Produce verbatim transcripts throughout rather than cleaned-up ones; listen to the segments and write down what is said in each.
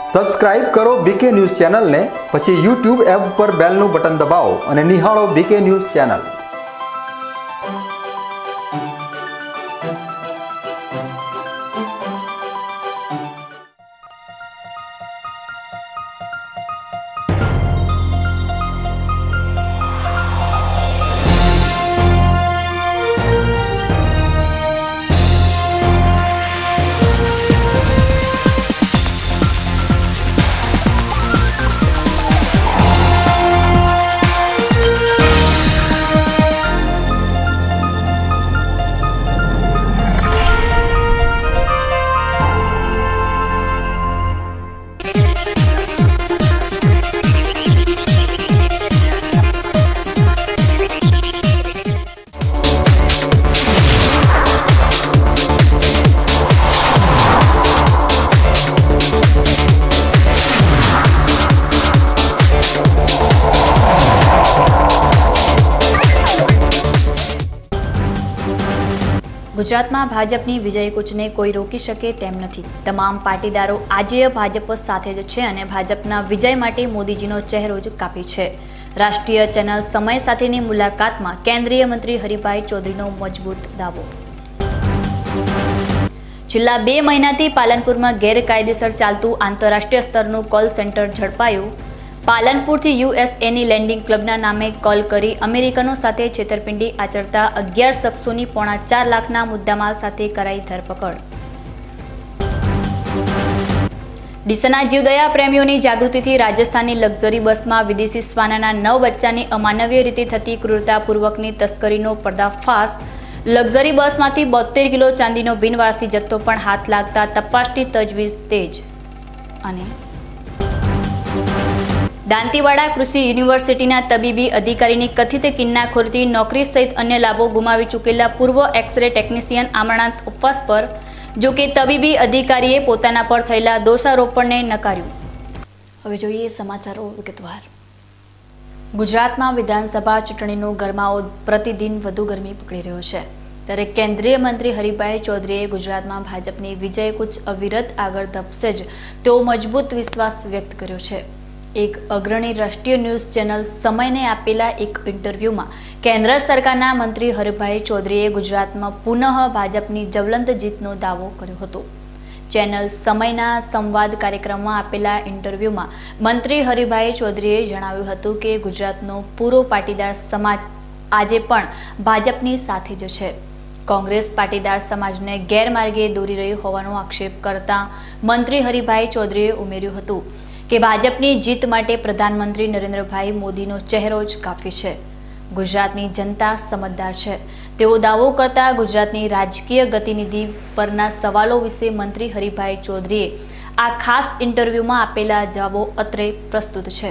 Subscribe કરો બીકે news ચેનલને, પછી યુટ્યુબ એપ પર બેલનું બટન દબાવો અને નિહાળો બીકે ન્યૂઝ ચેનલ। गुजरात में भाजपनी विजय कूचने कोई रोकी शके तेम नथी। तमाम पाटीदारों आज भाजप साथे ज छे अने भाजपना विजय माटे मोदीजीनो चेहरो ज कापी छे। राष्ट्रीय चेनल समय साथेनी मुलाकात में केंद्रीय मंत्री हरिभाई चौधरीनो मजबूत दावो। छेल्ला बे महीनाथी पालनपुर में गैरकायदेसर चालतुं आंतरराष्ट्रीय स्तरनुं कॉल सेंटर झड़पायुं। पालनपुरथी यूएसए नी लेंडिंग क्लबना नामे कॉल करी अमेरिकनो साथे छेतरपिंडी आचरता अगियार शख्सोनी पौना चार लाखना मुद्दामाल साथे कराई धरपकड़। डीसाना जीवदया प्रेमीओनी जागृतिथी राजस्थानी लग्जरी बस में विदेशी श्वानना नौ बच्चानी अमानवीय रीते थती क्रूरतापूर्वकनी तस्करीनो पर्दाफाश। लग्जरी बस मांथी बोतेर किलो चांदीनो बिनवारसी जत्थो पण हाथ लागता तपासनी तजवीज तेज। अने दांतीवाड़ा कृषि यूनिवर्सिटीना तबीबी अधिकारीनी कथित किन्नाखोरीथी नौकरी सहित अन्य लाभो गुमावी चूकेला पूर्व एक्सरे टेक्निशियन अमरनाथ उपवास पर। जो कि तबीबी अधिकारीए पोताना पर थयेला दोषारोपणने नकार्युं। हवे जोईए समाचारो विगतवार। गुजरातमां विधानसभा चूंटणीनो गरमाओ प्रतिदिन वधु गरमी पकड़ी रह्यो छे, त्यारे केंद्रीय मंत्री हरिभाई चौधरीए गुजरातमां भाजपनी विजय कूच अविरत आगळ धपसे ज तेओ मजबूत विश्वास व्यक्त कर्यो छे। एक अग्रणी राष्ट्रीय न्यूज चैनल समय ने आपेला एक इंटरव्यू में केंद्र सरकारना मंत्री हरिभाई चौधरीए गुजरात में पुनः भाजपनी ज्वलंत जीतनो दावो कर्यो हतो। चैनल समयना संवाद कार्यक्रम में आपेला इंटरव्यू में मंत्री हरिभाई चौधरीए जणाव्युं हतुं के गुजरातनो पूरो पाटीदार समाज आजे पण भाजपनी साथे ज छे। कांग्रेस पाटीदार समाजने गैरमार्गे दौरी रही होવાનો आक्षेप करता मंत्री हरिभाई चौधरीए उमेर्युं हतुं कि भाजपनी जीत माटे प्रधानमंत्री नरेन्द्रभाई मोदीनो चेहरो ज काफी छे। गुजरातनी जनता समझदार छे तेवो दावो करता गुजरातनी राजकीय गतिविधि परना सवालों विषे मंत्री हरिभाई चौधरीए आ खास इंटरव्यू में आपेला जवाबों अत्रे प्रस्तुत छे।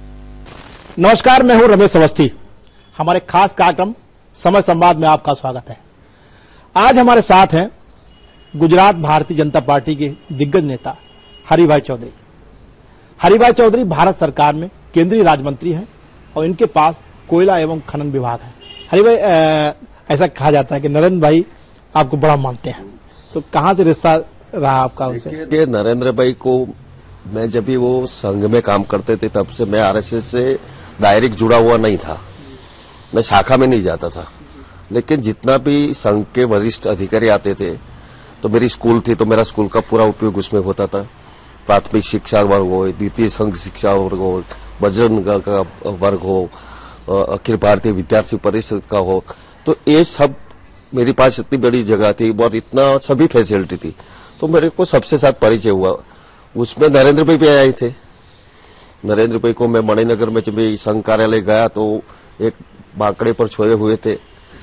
नमस्कार, मैं हूं रमेश अवस्थी। हमारे खास कार्यक्रम समय संवाद में आपका स्वागत है। आज हमारे साथ हैं गुजरात भारतीय जनता पार्टी के दिग्गज नेता हरिभाई चौधरी। हरिभाई चौधरी भारत सरकार में केंद्रीय राज्य मंत्री हैं और इनके पास कोयला एवं खनन विभाग है। हरिभाई, ऐसा कहा जाता है कि नरेंद्र भाई आपको बड़ा मानते हैं, तो कहाँ से रिश्ता रहा आपका उनसे? नरेंद्र भाई को मैं जब भी वो संघ में काम करते थे तब से मैं आरएसएस से डायरेक्ट जुड़ा हुआ नहीं था, मैं शाखा में नहीं जाता था। लेकिन जितना भी संघ के वरिष्ठ अधिकारी आते थे तो मेरी स्कूल थी तो मेरा स्कूल का पूरा उपयोग उसमें होता था। प्राथमिक शिक्षा वर्ग हो, द्वितीय संघ शिक्षा वर्ग हो, बजरंग का वर्ग हो, अखिल भारतीय विद्यार्थी परिषद का हो, तो ये सब मेरे पास इतनी बड़ी जगह थी और इतना सभी फैसिलिटी थी, तो मेरे को सबसे साथ परिचय हुआ। उसमें नरेंद्र भाई भी आए थे। नरेंद्र भाई को मैं मणिनगर में जब संघ कार्यालय गया तो एक बांकड़े पर सोए हुए थे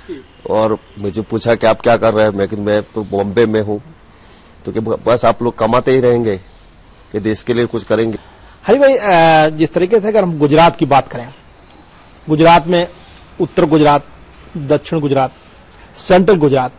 और मुझे पूछा कि आप क्या कर रहे हैं। मैं मैं तो बॉम्बे में हूँ, तो कि बस आप लोग कमाते ही रहेंगे कि देश के लिए कुछ करेंगे। हरि भाई, जिस तरीके से अगर हम गुजरात की बात करें, गुजरात में उत्तर गुजरात, दक्षिण गुजरात, सेंट्रल गुजरात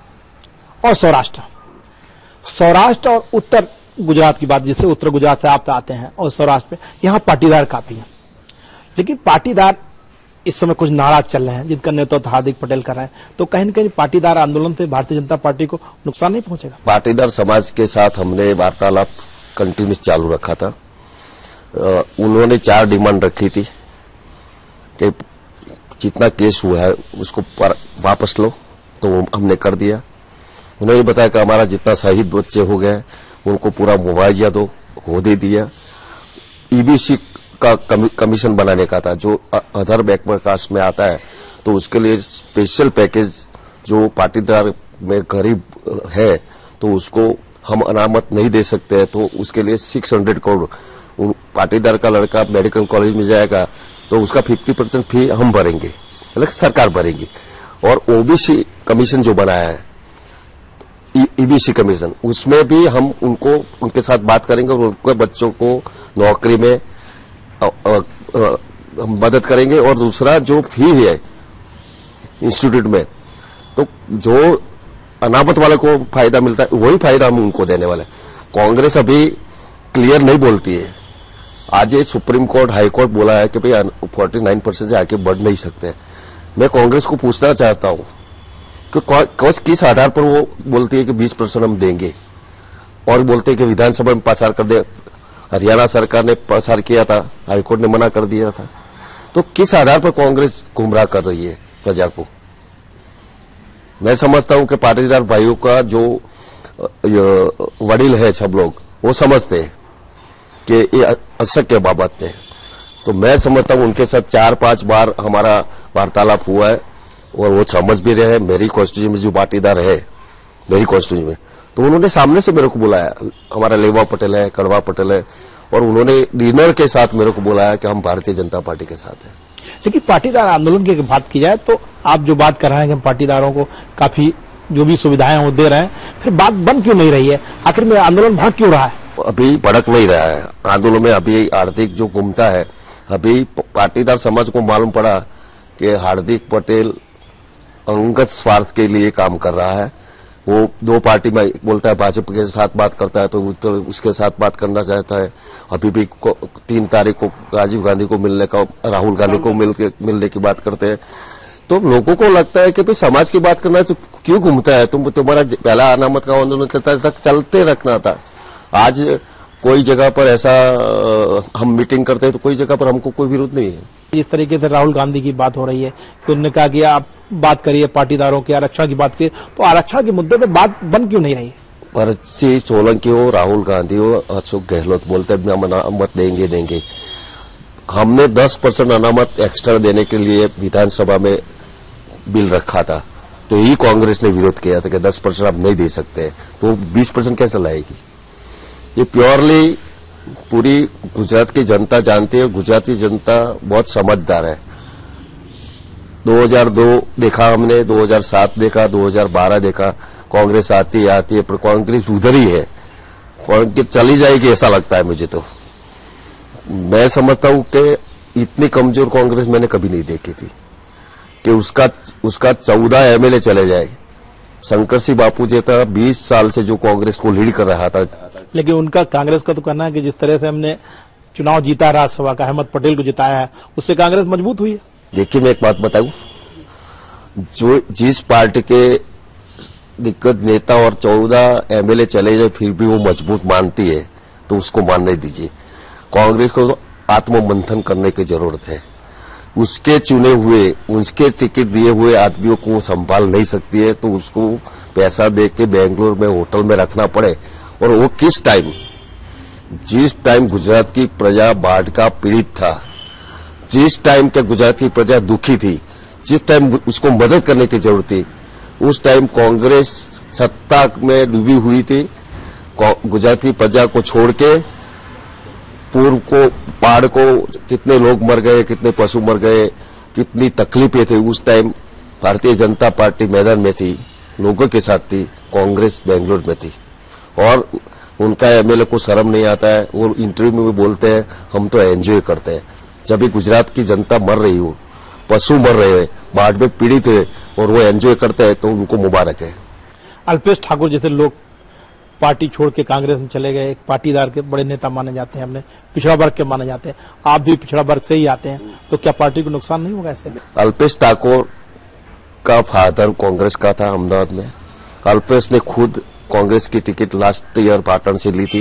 और सौराष्ट्र, सौराष्ट्र और उत्तर गुजरात की बात, जिससे उत्तर गुजरात से आप आते हैं और सौराष्ट्र में, यहाँ पाटीदार काफी हैं। लेकिन पाटीदार इस समय कुछ नाराज चल रहे हैं जिनका नेतृत्व हार्दिक पटेल कर रहे हैं, तो कहीं न कहीं पाटीदार आंदोलन से भारतीय जनता पार्टी को नुकसान नहीं पहुंचेगा? पाटीदार समाज के साथ हमने वार्तालाप कंटिन्यूस चालू रखा था। आ, उन्होंने चार डिमांड रखी थी कि जितना केस हुआ है उसको पर वापस लो, तो हमने कर दिया। उन्होंने बताया कि हमारा जितना शहीद बच्चे हो गए उनको पूरा मुआवजा दो, हो दे दिया। ईबीसी का कमीशन बनाने का था जो अदर बैकवर्ड कास्ट में आता है, तो उसके लिए स्पेशल पैकेज जो पाटीदार में गरीब है तो उसको हम अनामत नहीं दे सकते हैं, तो उसके लिए छह सौ करोड़ पाटीदार का लड़का मेडिकल कॉलेज में जाएगा तो उसका पचास परसेंट फी हम भरेंगे, मतलब सरकार भरेगी। और ओबीसी कमीशन जो बनाया है ईबीसी कमीशन, उसमें भी हम उनको उनके साथ बात करेंगे और उनके बच्चों को नौकरी में आ, आ, आ, मदद करेंगे। और दूसरा जो फी है इंस्टीट्यूट में, तो जो अनामत वाले को फायदा मिलता है वही फायदा हम उनको देने वाले। कांग्रेस अभी क्लियर नहीं बोलती है। आज ये सुप्रीम कोर्ट हाई कोर्ट बोला है कि भाई उनचास परसेंट से आगे बढ़ नहीं सकते। मैं कांग्रेस को पूछना चाहता हूं कि किस आधार पर वो बोलती है कि बीस परसेंट हम देंगे और बोलते हैं कि विधानसभा में पासार कर दे। हरियाणा सरकार ने पासार किया था, हाईकोर्ट ने मना कर दिया था। तो किस आधार पर कांग्रेस गुमराह कर रही है प्रजा को? मैं समझता हूं कि पाटीदार भाइयों का जो वडील है सब लोग वो समझते हैं कि ये अशक्य बाबत है। तो मैं समझता हूं उनके साथ चार पांच बार हमारा वार्तालाप हुआ है और वो समझ भी रहे हैं। मेरी कॉन्स्टिट्यूशन में जो पाटीदार है मेरी कॉन्स्टिट्यूशन में, तो उन्होंने सामने से मेरे को बुलाया। हमारा लेवा पटेल है, कड़वा पटेल है, और उन्होंने डिनर के साथ मेरे को बुलाया कि हम भारतीय जनता पार्टी के साथ हैं। लेकिन पाटीदार आंदोलन की बात की जाए तो आप जो बात कर रहे हैं कि हम पाटीदारों को काफी जो भी सुविधाएं वो दे रहे हैं, फिर बात बंद क्यों नहीं रही है? आखिर में आंदोलन भड़क क्यों रहा है? अभी भड़क नहीं रहा है आंदोलन में। अभी हार्दिक जो घूमता है, अभी पाटीदार समाज को मालूम पड़ा कि हार्दिक पटेल अंगत स्वार्थ के लिए काम कर रहा है। वो दो पार्टी में बोलता है, भाजपा के साथ बात करता है तो, तो उसके साथ बात करना चाहता है। अभी भी तीन तारीख को राजीव गांधी को मिलने का, राहुल गांधी को मिल के मिलने की बात करते हैं। तो लोगों को लगता है कि भाई समाज की बात करना है तो क्यों घूमता है? तुम तुम्हारा पहला अनामत का आंदोलन चलता तक चलते रखना था। आज कोई जगह पर ऐसा हम मीटिंग करते हैं तो कोई जगह पर हमको कोई विरोध नहीं है। इस तरीके से राहुल गांधी की बात हो रही है कि उन्होंने कहा कि आप बात करिए पाटीदारों के आरक्षण की बात करिए, तो आरक्षण के मुद्दे पे बात बंद क्यों नहीं रही? पर्ची सोलंकी हो, राहुल गांधी हो, अशोक गहलोत बोलते हैं हम अनामत देंगे देंगे। हमने दस परसेंट अनामत एक्स्ट्रा देने के लिए विधानसभा में बिल रखा था, तो ही कांग्रेस ने विरोध किया था कि दस परसेंट आप नहीं दे सकते, तो बीस परसेंट कैसे लाएगी? ये प्योरली पूरी गुजरात की जनता जानती है। गुजराती जनता बहुत समझदार है। दो हज़ार दो देखा हमने, दो हज़ार सात देखा, दो हज़ार बारह देखा। कांग्रेस आती है आती है पर कांग्रेस उधर ही है, कांग्रेस चली जाएगी ऐसा लगता है मुझे। तो मैं समझता हूं कि इतनी कमजोर कांग्रेस मैंने कभी नहीं देखी थी कि उसका उसका चौदह एमएलए चले जाए। शंकर सिंह बापू जी था बीस साल से जो कांग्रेस को लीड कर रहा था। लेकिन उनका कांग्रेस का तो कहना है कि जिस तरह से हमने चुनाव जीता राज्यसभा का, अहमद पटेल को जिताया है, उससे कांग्रेस मजबूत हुई है। देखिए मैं एक बात बताऊं, जो जिस पार्टी के दिग्गज नेता और चौदह एमएलए चले जाए फिर भी वो मजबूत मानती है तो उसको मानने दीजिए। कांग्रेस को तो आत्ममंथन करने की जरूरत है। उसके चुने हुए, उसके टिकट दिए हुए आदमियों को संभाल नहीं सकती है, तो उसको पैसा दे के बेंगलोर में होटल में रखना पड़े। और वो किस टाइम, जिस टाइम गुजरात की प्रजा बाढ़ का पीड़ित था, जिस टाइम के गुजरात की प्रजा दुखी थी, जिस टाइम उसको मदद करने की जरूरत थी, उस टाइम कांग्रेस सत्ता में डूबी हुई थी। गुजरात की प्रजा को छोड़ के पूर्व को, बाढ़ को कितने लोग मर गए, कितने पशु मर गए, कितनी तकलीफें थी, उस टाइम भारतीय जनता पार्टी मैदान में थी, लोगों के साथ थी, कांग्रेस बेंगलोर में थी। और उनका एमएलए को शर्म नहीं आता है, वो इंटरव्यू में बोलते हैं हम तो एंजॉय करते हैं। जब भी गुजरात की जनता मर रही हो, पशु मर रहे हैं, बाढ़ में पीड़ित है और वो एंजॉय करते हैं, तो उनको मुबारक है। अल्पेश ठाकुर जैसे लोग पार्टी छोड़ के कांग्रेस में चले गए, एक पाटीदार के बड़े नेता माने जाते हैं, हमने पिछड़ा वर्ग के माने जाते हैं, आप भी पिछड़ा वर्ग से ही आते हैं, तो क्या पार्टी को नुकसान नहीं होगा इससे? अल्पेश ठाकुर का फादर कांग्रेस का था अहमदाबाद में। अल्पेश ने खुद कांग्रेस की टिकट लास्ट ईयर पाटन से ली थी,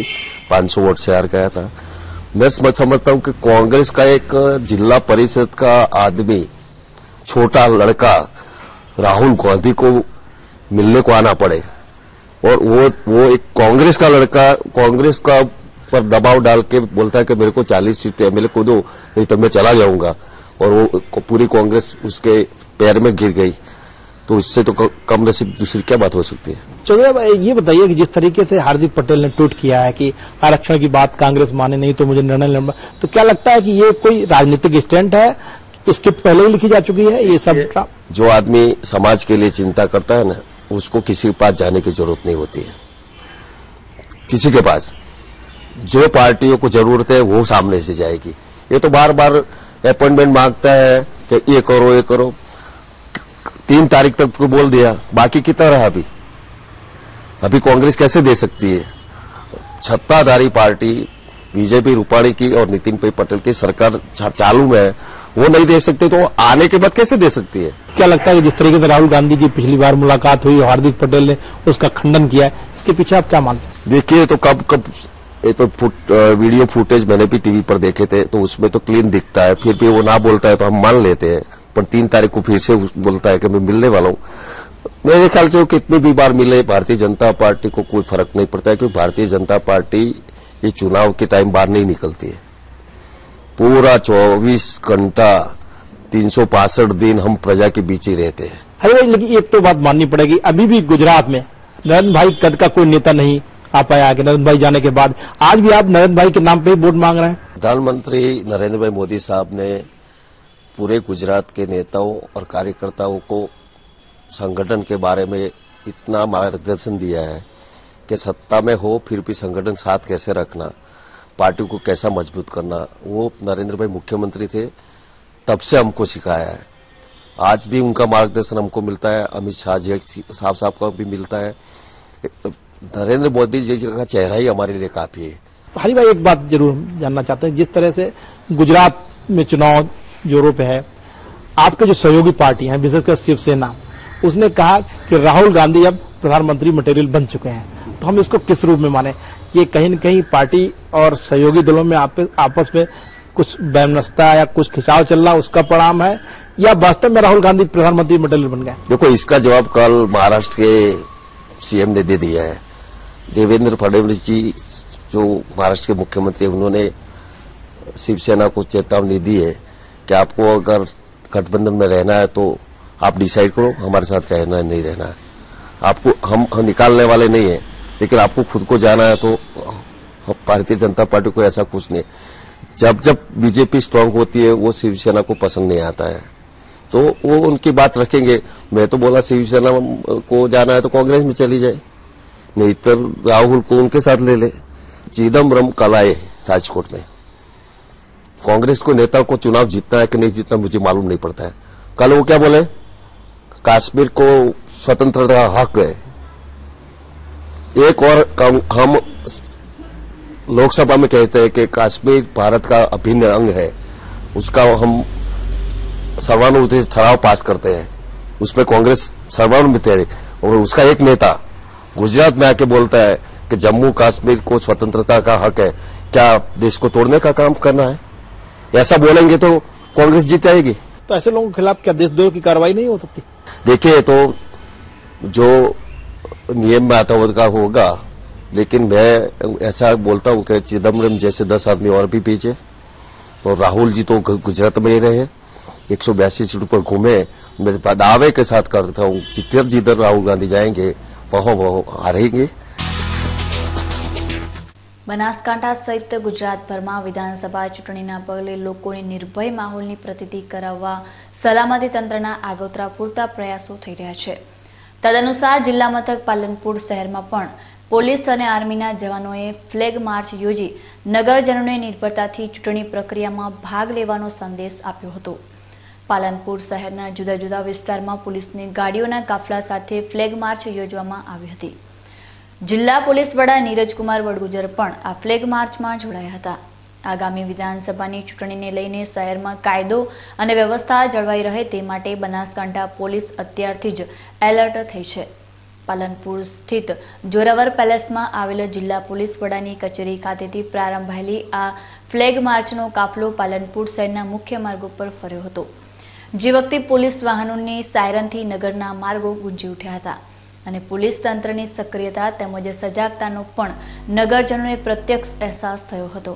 पाँच सौ वोट से हार गया था। मैं समझता हूं कि कांग्रेस का एक जिला परिषद का आदमी, छोटा लड़का राहुल गांधी को मिलने को आना पड़े और वो वो एक कांग्रेस का लड़का कांग्रेस का पर दबाव डाल के बोलता है कि मेरे को चालीस सीट एमएलए को दो, नहीं तो मैं चला जाऊंगा, और वो पूरी कांग्रेस उसके पैर में गिर गई। तो इससे तो कम नसीब दूसरी क्या बात हो सकती है। चौधरी भाई ये बताइए कि जिस तरीके से हार्दिक पटेल ने ट्वीट किया है कि आरक्षण की बात कांग्रेस माने नहीं तो मुझे निर्णय लेना, तो क्या लगता है कि ये कोई राजनीतिक स्टैंड है, स्क्रिप्ट पहले ही लिखी जा चुकी है ये सब? जो आदमी समाज के लिए चिंता करता है ना, उसको किसी के पास जाने की जरूरत नहीं होती है। किसी के पास जो पार्टियों को जरूरत है वो सामने से जाएगी। ये तो बार बार अपॉइंटमेंट मांगता है कि ये करो ये करो, तीन तारीख तक को बोल दिया, बाकी कितना रहा अभी? अभी कांग्रेस कैसे दे सकती है? सत्ताधारी पार्टी बीजेपी रूपाणी की और नितिन भाई पटेल की सरकार चालू में है, वो नहीं दे सकते तो आने के बाद कैसे दे सकती है? क्या लगता है कि जिस तरीके से राहुल गांधी की पिछली बार मुलाकात हुई, हार्दिक पटेल ने उसका खंडन किया है, इसके पीछे आप क्या मानते हैं? देखिए, तो कब कब ये तो फुट, वीडियो फुटेज मैंने भी टीवी पर देखे थे, तो उसमें तो क्लीन दिखता है, फिर भी वो ना बोलता है तो हम मान लेते हैं, पर तीन तारीख को फिर से बोलता है कि मैं मिलने वाला हूँ। मेरे ख्याल से वो कितनी भी बार मिले, भारतीय जनता पार्टी को कोई फर्क नहीं पड़ता है, क्योंकि भारतीय जनता पार्टी ये चुनाव के टाइम बाहर नहीं निकलती है। पूरा चौबीस घंटा तीन सौ पांसठ दिन हम प्रजा के बीच ही रहते हैं। अरे भाई, लेकिन एक तो बात माननी पड़ेगी, अभी भी गुजरात में नरेंद्र भाई कद का कोई नेता नहीं आ पाया आगे। नरेंद्र भाई जाने के बाद आज भी आप नरेंद्र भाई के नाम पे ही वोट मांग रहे हैं। प्रधानमंत्री नरेंद्र भाई मोदी साहब ने पूरे गुजरात के नेताओं और कार्यकर्ताओं को संगठन के बारे में इतना मार्गदर्शन दिया है कि सत्ता में हो फिर भी संगठन साथ कैसे रखना, पार्टी को कैसा मजबूत करना, वो नरेंद्र भाई मुख्यमंत्री थे तब से हमको सिखाया है। आज भी उनका मार्गदर्शन हमको मिलता है, अमित शाह जी साहब साहब का भी मिलता है। नरेंद्र मोदी जी का चेहरा ही हमारे लिए काफी है। हरी भाई, एक बात जरूर जानना चाहते हैं, जिस तरह से गुजरात में चुनाव जोरों पे है, आपके जो सहयोगी पार्टी हैं विशेषकर शिवसेना, उसने कहा कि राहुल गांधी अब प्रधानमंत्री मटेरियल बन चुके हैं, तो हम इसको किस रूप में माने? ये कहीं न कहीं पार्टी और सहयोगी दलों में आप, आपस में कुछ वैमनस्यता या कुछ खिंचाव चल रहा, उसका परिणाम है, या वास्तव में राहुल गांधी प्रधानमंत्री मटेरियल बन गए? देखो, इसका जवाब कल महाराष्ट्र के सीएम ने दे दिया है। देवेंद्र फडणवीस जी जो महाराष्ट्र के मुख्यमंत्री, उन्होंने शिवसेना को चेतावनी दी है कि आपको अगर गठबंधन में रहना है तो आप डिसाइड करो, हमारे साथ रहना है नहीं रहना है। आपको हम, हम निकालने वाले नहीं है, लेकिन आपको खुद को जाना है तो भारतीय जनता पार्टी को ऐसा कुछ नहीं। जब जब बीजेपी स्ट्रांग होती है वो शिवसेना को पसंद नहीं आता है, तो वो उनकी बात रखेंगे। मैं तो बोला शिवसेना को जाना है तो कांग्रेस में चली जाए, नहीं तो राहुल को उनके साथ ले ले। चिदम्बरम कल आए राजकोट में, कांग्रेस को नेता को चुनाव जीतना है कि नहीं जीतना मुझे मालूम नहीं पड़ता है। कल वो क्या बोले? कश्मीर को स्वतंत्रता हक है। एक और हम लोकसभा में कहते हैं कि कश्मीर भारत का अभिन्न अंग है, उसका हम सर्वानुमति ठराव पास करते हैं, उसमें कांग्रेस सर्वानुमति है। और उसका एक नेता गुजरात में आके बोलता है कि जम्मू कश्मीर को स्वतंत्रता का हक है। क्या देश को तोड़ने का काम करना है? ऐसा बोलेंगे तो कांग्रेस जीत जाएगी। तो ऐसे लोगों के खिलाफ क्या देशद्रोह की कार्रवाई नहीं हो सकती? देखिए, तो जो नियम में आता होगा होगा, लेकिन मैं ऐसा बोलता हूं कि चिदम्बरम जैसे दस आदमी और भी पीछे, और राहुल जी तो गुजरात में ही रहे, एक सौ बयासी सीटों पर घूमे। मैं दावे के साथ करता हूँ जिधर जिधर राहुल गांधी जाएंगे वहां वहां हारेंगे। બનાસકાંઠા સહિત ગુજરાતભરમાં વિધાનસભા ચૂંટણીના પગલે લોકોને નિર્ભય માહોલની પ્રતીતિ કરાવવા સલામતી તંત્રના આગોતરા પૂરતા પ્રયાસો થઈ રહ્યા છે। તદનુસાર જિલ્લા મથક પાલનપુર શહેરમાં પણ પોલીસ અને આર્મીના જવાનોએ ફ્લેગ માર્ચ યોજી નગરજનોને નિર્ભરતાથી ચૂંટણી પ્રક્રિયામાં ભાગ લેવાનો સંદેશ આપ્યો હતો। પાલનપુર શહેરના જુદા જુદા વિસ્તારમાં પોલીસની ગાડીઓના કાફલા સાથે ફ્લેગ માર્ચ યોજવામાં આવી હતી। जिला पोलीस वड़ा नीरज कुमार वडगुजर पण आ फ्लेग मार्च में जोड़ाया हता। आगामी विधानसभानी चूंटणीने लईने शहेरमां कायदो अने व्यवस्था जळवाई रहे ते माटे बनासकांठा पोलीस अत्यारथी ज एलर्ट थई छे। પાલનપુર સ્થિત જોરાવર પેલેસમાં આવેલા જિલ્લા પોલીસ વડાની કચેરી ખાતેથી પ્રારંભાયેલી આ ફ્લેગ માર્ચનો કાફલો પાલનપુર શહેરના મુખ્ય માર્ગો પર ફર્યો હતો, જે વખતે પોલીસ વાહનોની સાયરનથી નગરના માર્ગો ગુંજી ઉઠ્યા હતા અને પોલીસ તંત્રની સક્રિયતા તેમજ સજાગતાનો પણ નગરજનોને પ્રત્યક્ષ અહેસાસ થયો હતો।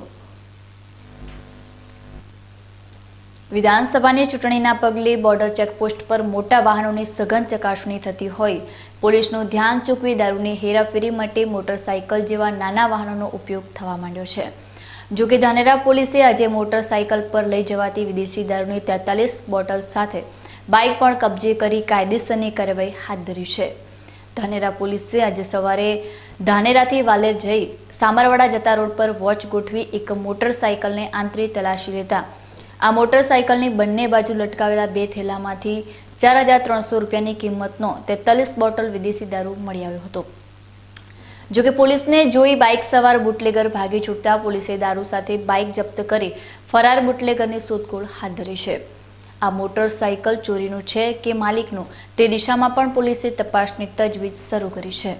વિધાનસભાની ચૂંટણીના પગલે બોર્ડર ચેકપોસ્ટ પર મોટા વાહનોની સઘન ચકાસણી થતી હોય પોલીસનું ધ્યાન ચૂકવી દારૂની હેરાફેરી માટે મોટરસાયકલ જેવા નાના વાહનોનો ઉપયોગ થવા માંડ્યો છે। જો કે ધાનેરા પોલીસે આજે મોટરસાયકલ પર લઈ જવાતી વિદેશી દારૂની તેતાલીસ બોટલ સાથે બાઇક પણ કબજે કરી કાયદેસરની કાર્યવાહી હાથ ધરી છે। ધાનેરા પોલીસે આજે સવારે ધાનેરાથી વાલેર જઈ સામરવાડા જતા રોડ પર વોચ ગોઠવી એક મોટરસાયકલને આંતરી તલાશી લેતા આ મોટરસાયકલની બંને બાજુ લટકાવેલા બે થેલામાંથી ચાર હજાર ત્રણસો રૂપિયાની કિંમતનો તેતાલીસ બોટલ વિદેશી દારૂ મળી આવ્યો હતો। જો કે પોલીસને જોઈ બાઇક સવાર બુટલેગર ભાગી છૂટતા પોલીસે દારૂ સાથે બાઇક જપ્ત કરી ફરાર બુટલેગરની શોધખોળ હાથ ધરી છે। આ મોટરસાયકલ ચોરીનું છે કે માલિકનું તે દિશામાં પણ પોલીસે તપાસની તજવીજ શરૂ કરી છે।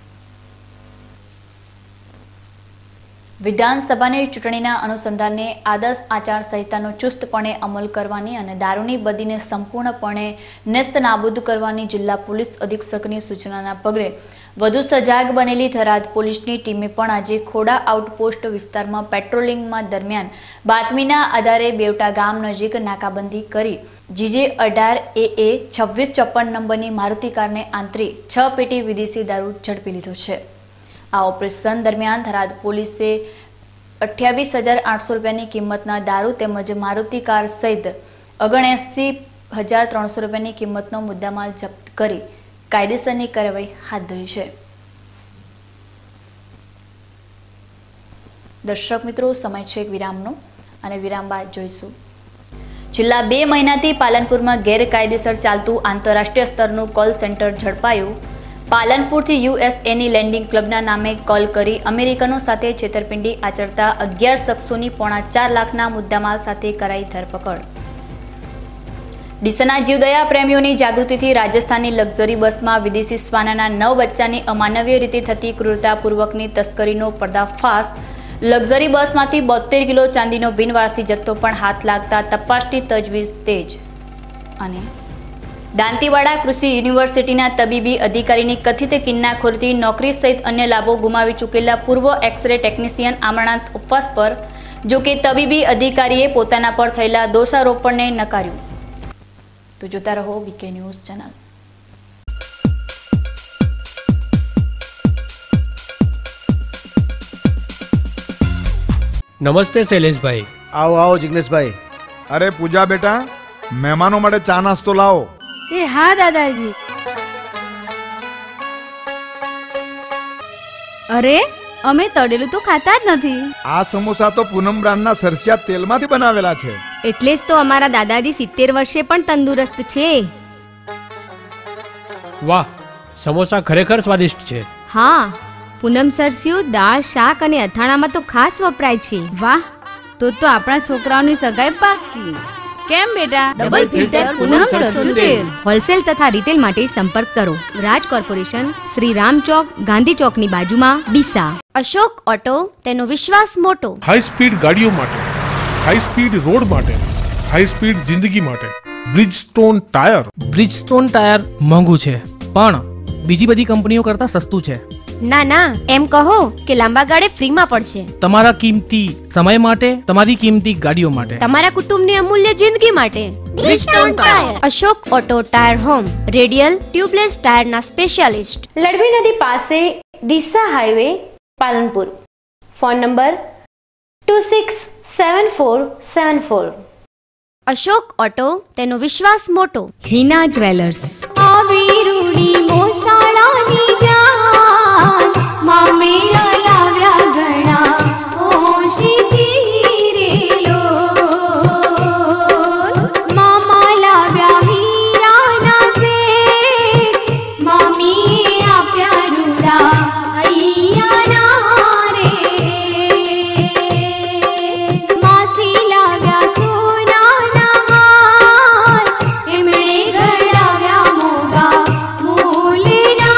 વિધાનસભાની ચૂંટણીના અનુસંધાને આદર્શ આચાર સંહિતાનો ચુસ્તપણે અમલ કરવાની અને દારૂની બદીને સંપૂર્ણપણે નેસ્તનાબૂદ કરવાની જિલ્લા પોલીસ અધિક્ષકની સૂચનાના પગલે વધુ સજાગ બનેલી થરાદ પોલીસની ટીમે પણ આજે ખોડા આઉટપોસ્ટ વિસ્તારમાં પેટ્રોલિંગમાં દરમિયાન બાતમીના આધારે બેવટા ગામ નજીક નાકાબંધી કરી જીજે અઢાર એ એ છવ્વીસ ચોપન નંબરની મારુતિ કારને આંતરી છ પેટી વિદેશી દારૂ ઝડપી લીધો છે। આ ઓપરેશન દરમિયાન થરાદ પોલીસે અઠ્યાવીસ હજાર આઠસો રૂપિયાની કિંમતના દારૂ તેમજ મારુતિ કાર સહિત ઓગણએંસી હજાર ત્રણસો રૂપિયાની કિંમતનો મુદ્દામાલ જપ્ત કરી કાયદેસરની કાર્યવાહી હાથ ધરી છે। દર્શક મિત્રો, સમય છે વિરામનો અને વિરામ બાદ જોઈશું। છેલ્લા બે મહિનાથી પાલનપુરમાં ગેરકાયદેસર ચાલતું આંતરરાષ્ટ્રીય સ્તરનું કોલ સેન્ટર ઝડપાયું। પાલનપુરથી યુએસએની લેન્ડિંગ ક્લબના નામે કોલ કરી અમેરિકનો સાથે છેતરપિંડી આચરતા અગિયાર શખ્સોની પોણા ચાર લાખના મુદ્દામાલ સાથે કરાઈ ધરપકડ। ડીસાના જીવદયા પ્રેમીઓની જાગૃતિથી રાજસ્થાનની લક્ઝરી બસમાં વિદેશી શ્વાનના નવ બચ્ચાની અમાનવીય રીતે થતી ક્રૂરતાપૂર્વકની તસ્કરીનો પર્દાફાશ। લક્ઝરી બસમાંથી બોતેર કિલો ચાંદીનો બિનવારસી જથ્થો પણ હાથ લાગતા તપાસની તજવીજ તેજ। અને દાંતીવાડા કૃષિ યુનિવર્સિટીના તબીબી અધિકારીની કથિત કિન્નાખોરીથી નોકરી સહિત અન્ય લાભો ગુમાવી ચૂકેલા પૂર્વ એક્સરે ટેકનિશિયન અમરનાથ ઉપવાસ પર, જો કે તબીબી અધિકારીએ પોતાના પર થયેલા દોષારોપણને નકાર્યું। તો જોતા રહો બીકે ન્યૂઝ ચેનલ। નમસ્તે શૈલેષભાઈ। आओ आओ जिग्नेश भाई। अरे पूजा बेटा, मेहमानों માટે ચા નાસ્તો લાવો। એ હા દાદાજી। અરે અમે તળેલું તો ખાતા જ નથી। આ સમોસા તો પૂનમ બ્રાન્ડના સરસિયા તેલમાંથી બનાવેલા છે, એટલે જ તો અમારા દાદાજી સિત્તેર વર્ષે પણ તંદુરસ્ત છે। વાહ, સમોસા ખરેખર સ્વાદિષ્ટ છે। હા, પૂનમ સરસ્યું દાળ, શાક અને અથાણામાં તો ખાસ વપરાય છે। વાહ, તો તો આપણા છોકરાઓની સગાઈ પાકી। કેમ બેટા? ડબલ ફિલ્ટર પૂનમ સરસ્યું તેલ। હોલસેલ તથા રિટેલ માટે સંપર્ક કરો રાજ કોર્પોરેશન, શ્રી રામ ચોક, ગાંધી ચોકની બાજુમાં, ડીસા। અશોક ઓટો, તેનો વિશ્વાસ મોટો। હાઈ સ્પીડ ગાડીઓ માટે, હાઈ સ્પીડ રોડ માટે, હાઈ સ્પીડ જિંદગી માટે બ્રિજસ્ટોન ટાયર। બ્રિજસ્ટોન ટાયર મોંઘું છે પણ બીજી બધી કંપનીઓ કરતા સસ્તું છે। ના ના, એમ કહો કે લાંબા ગાળે ફ્રીમાં પડશે। તમારા કિંમતી સમય માટે, તમારી કિંમતી ગાડીઓ માટે, તમારા કુટુંબની અમૂલ્ય જિંદગી માટે Bridgestone tyre. Ashok auto tyre home, radial tubeless ટાયરના સ્પેશિયાલિસ્ટ, લડવી નદી પાસે, Deesa highway, Palanpur. Phone number two six seven four seven four. Ashok auto, તેનો વિશ્વાસ મોટો। હિના જ્વેલર્સ, આવી રૂડી મોસાળાની જાન, માં મેરા લાવ્યા ઘણા હોશથી રેલો, મામા લાવ્યા હીરાના સેટ, મામીએ આપ્યા રૂડા હૈયાના રે, માસી લાવ્યા સોનાના હાર, એમણે ઘડાવ્યા મોગા મૂલના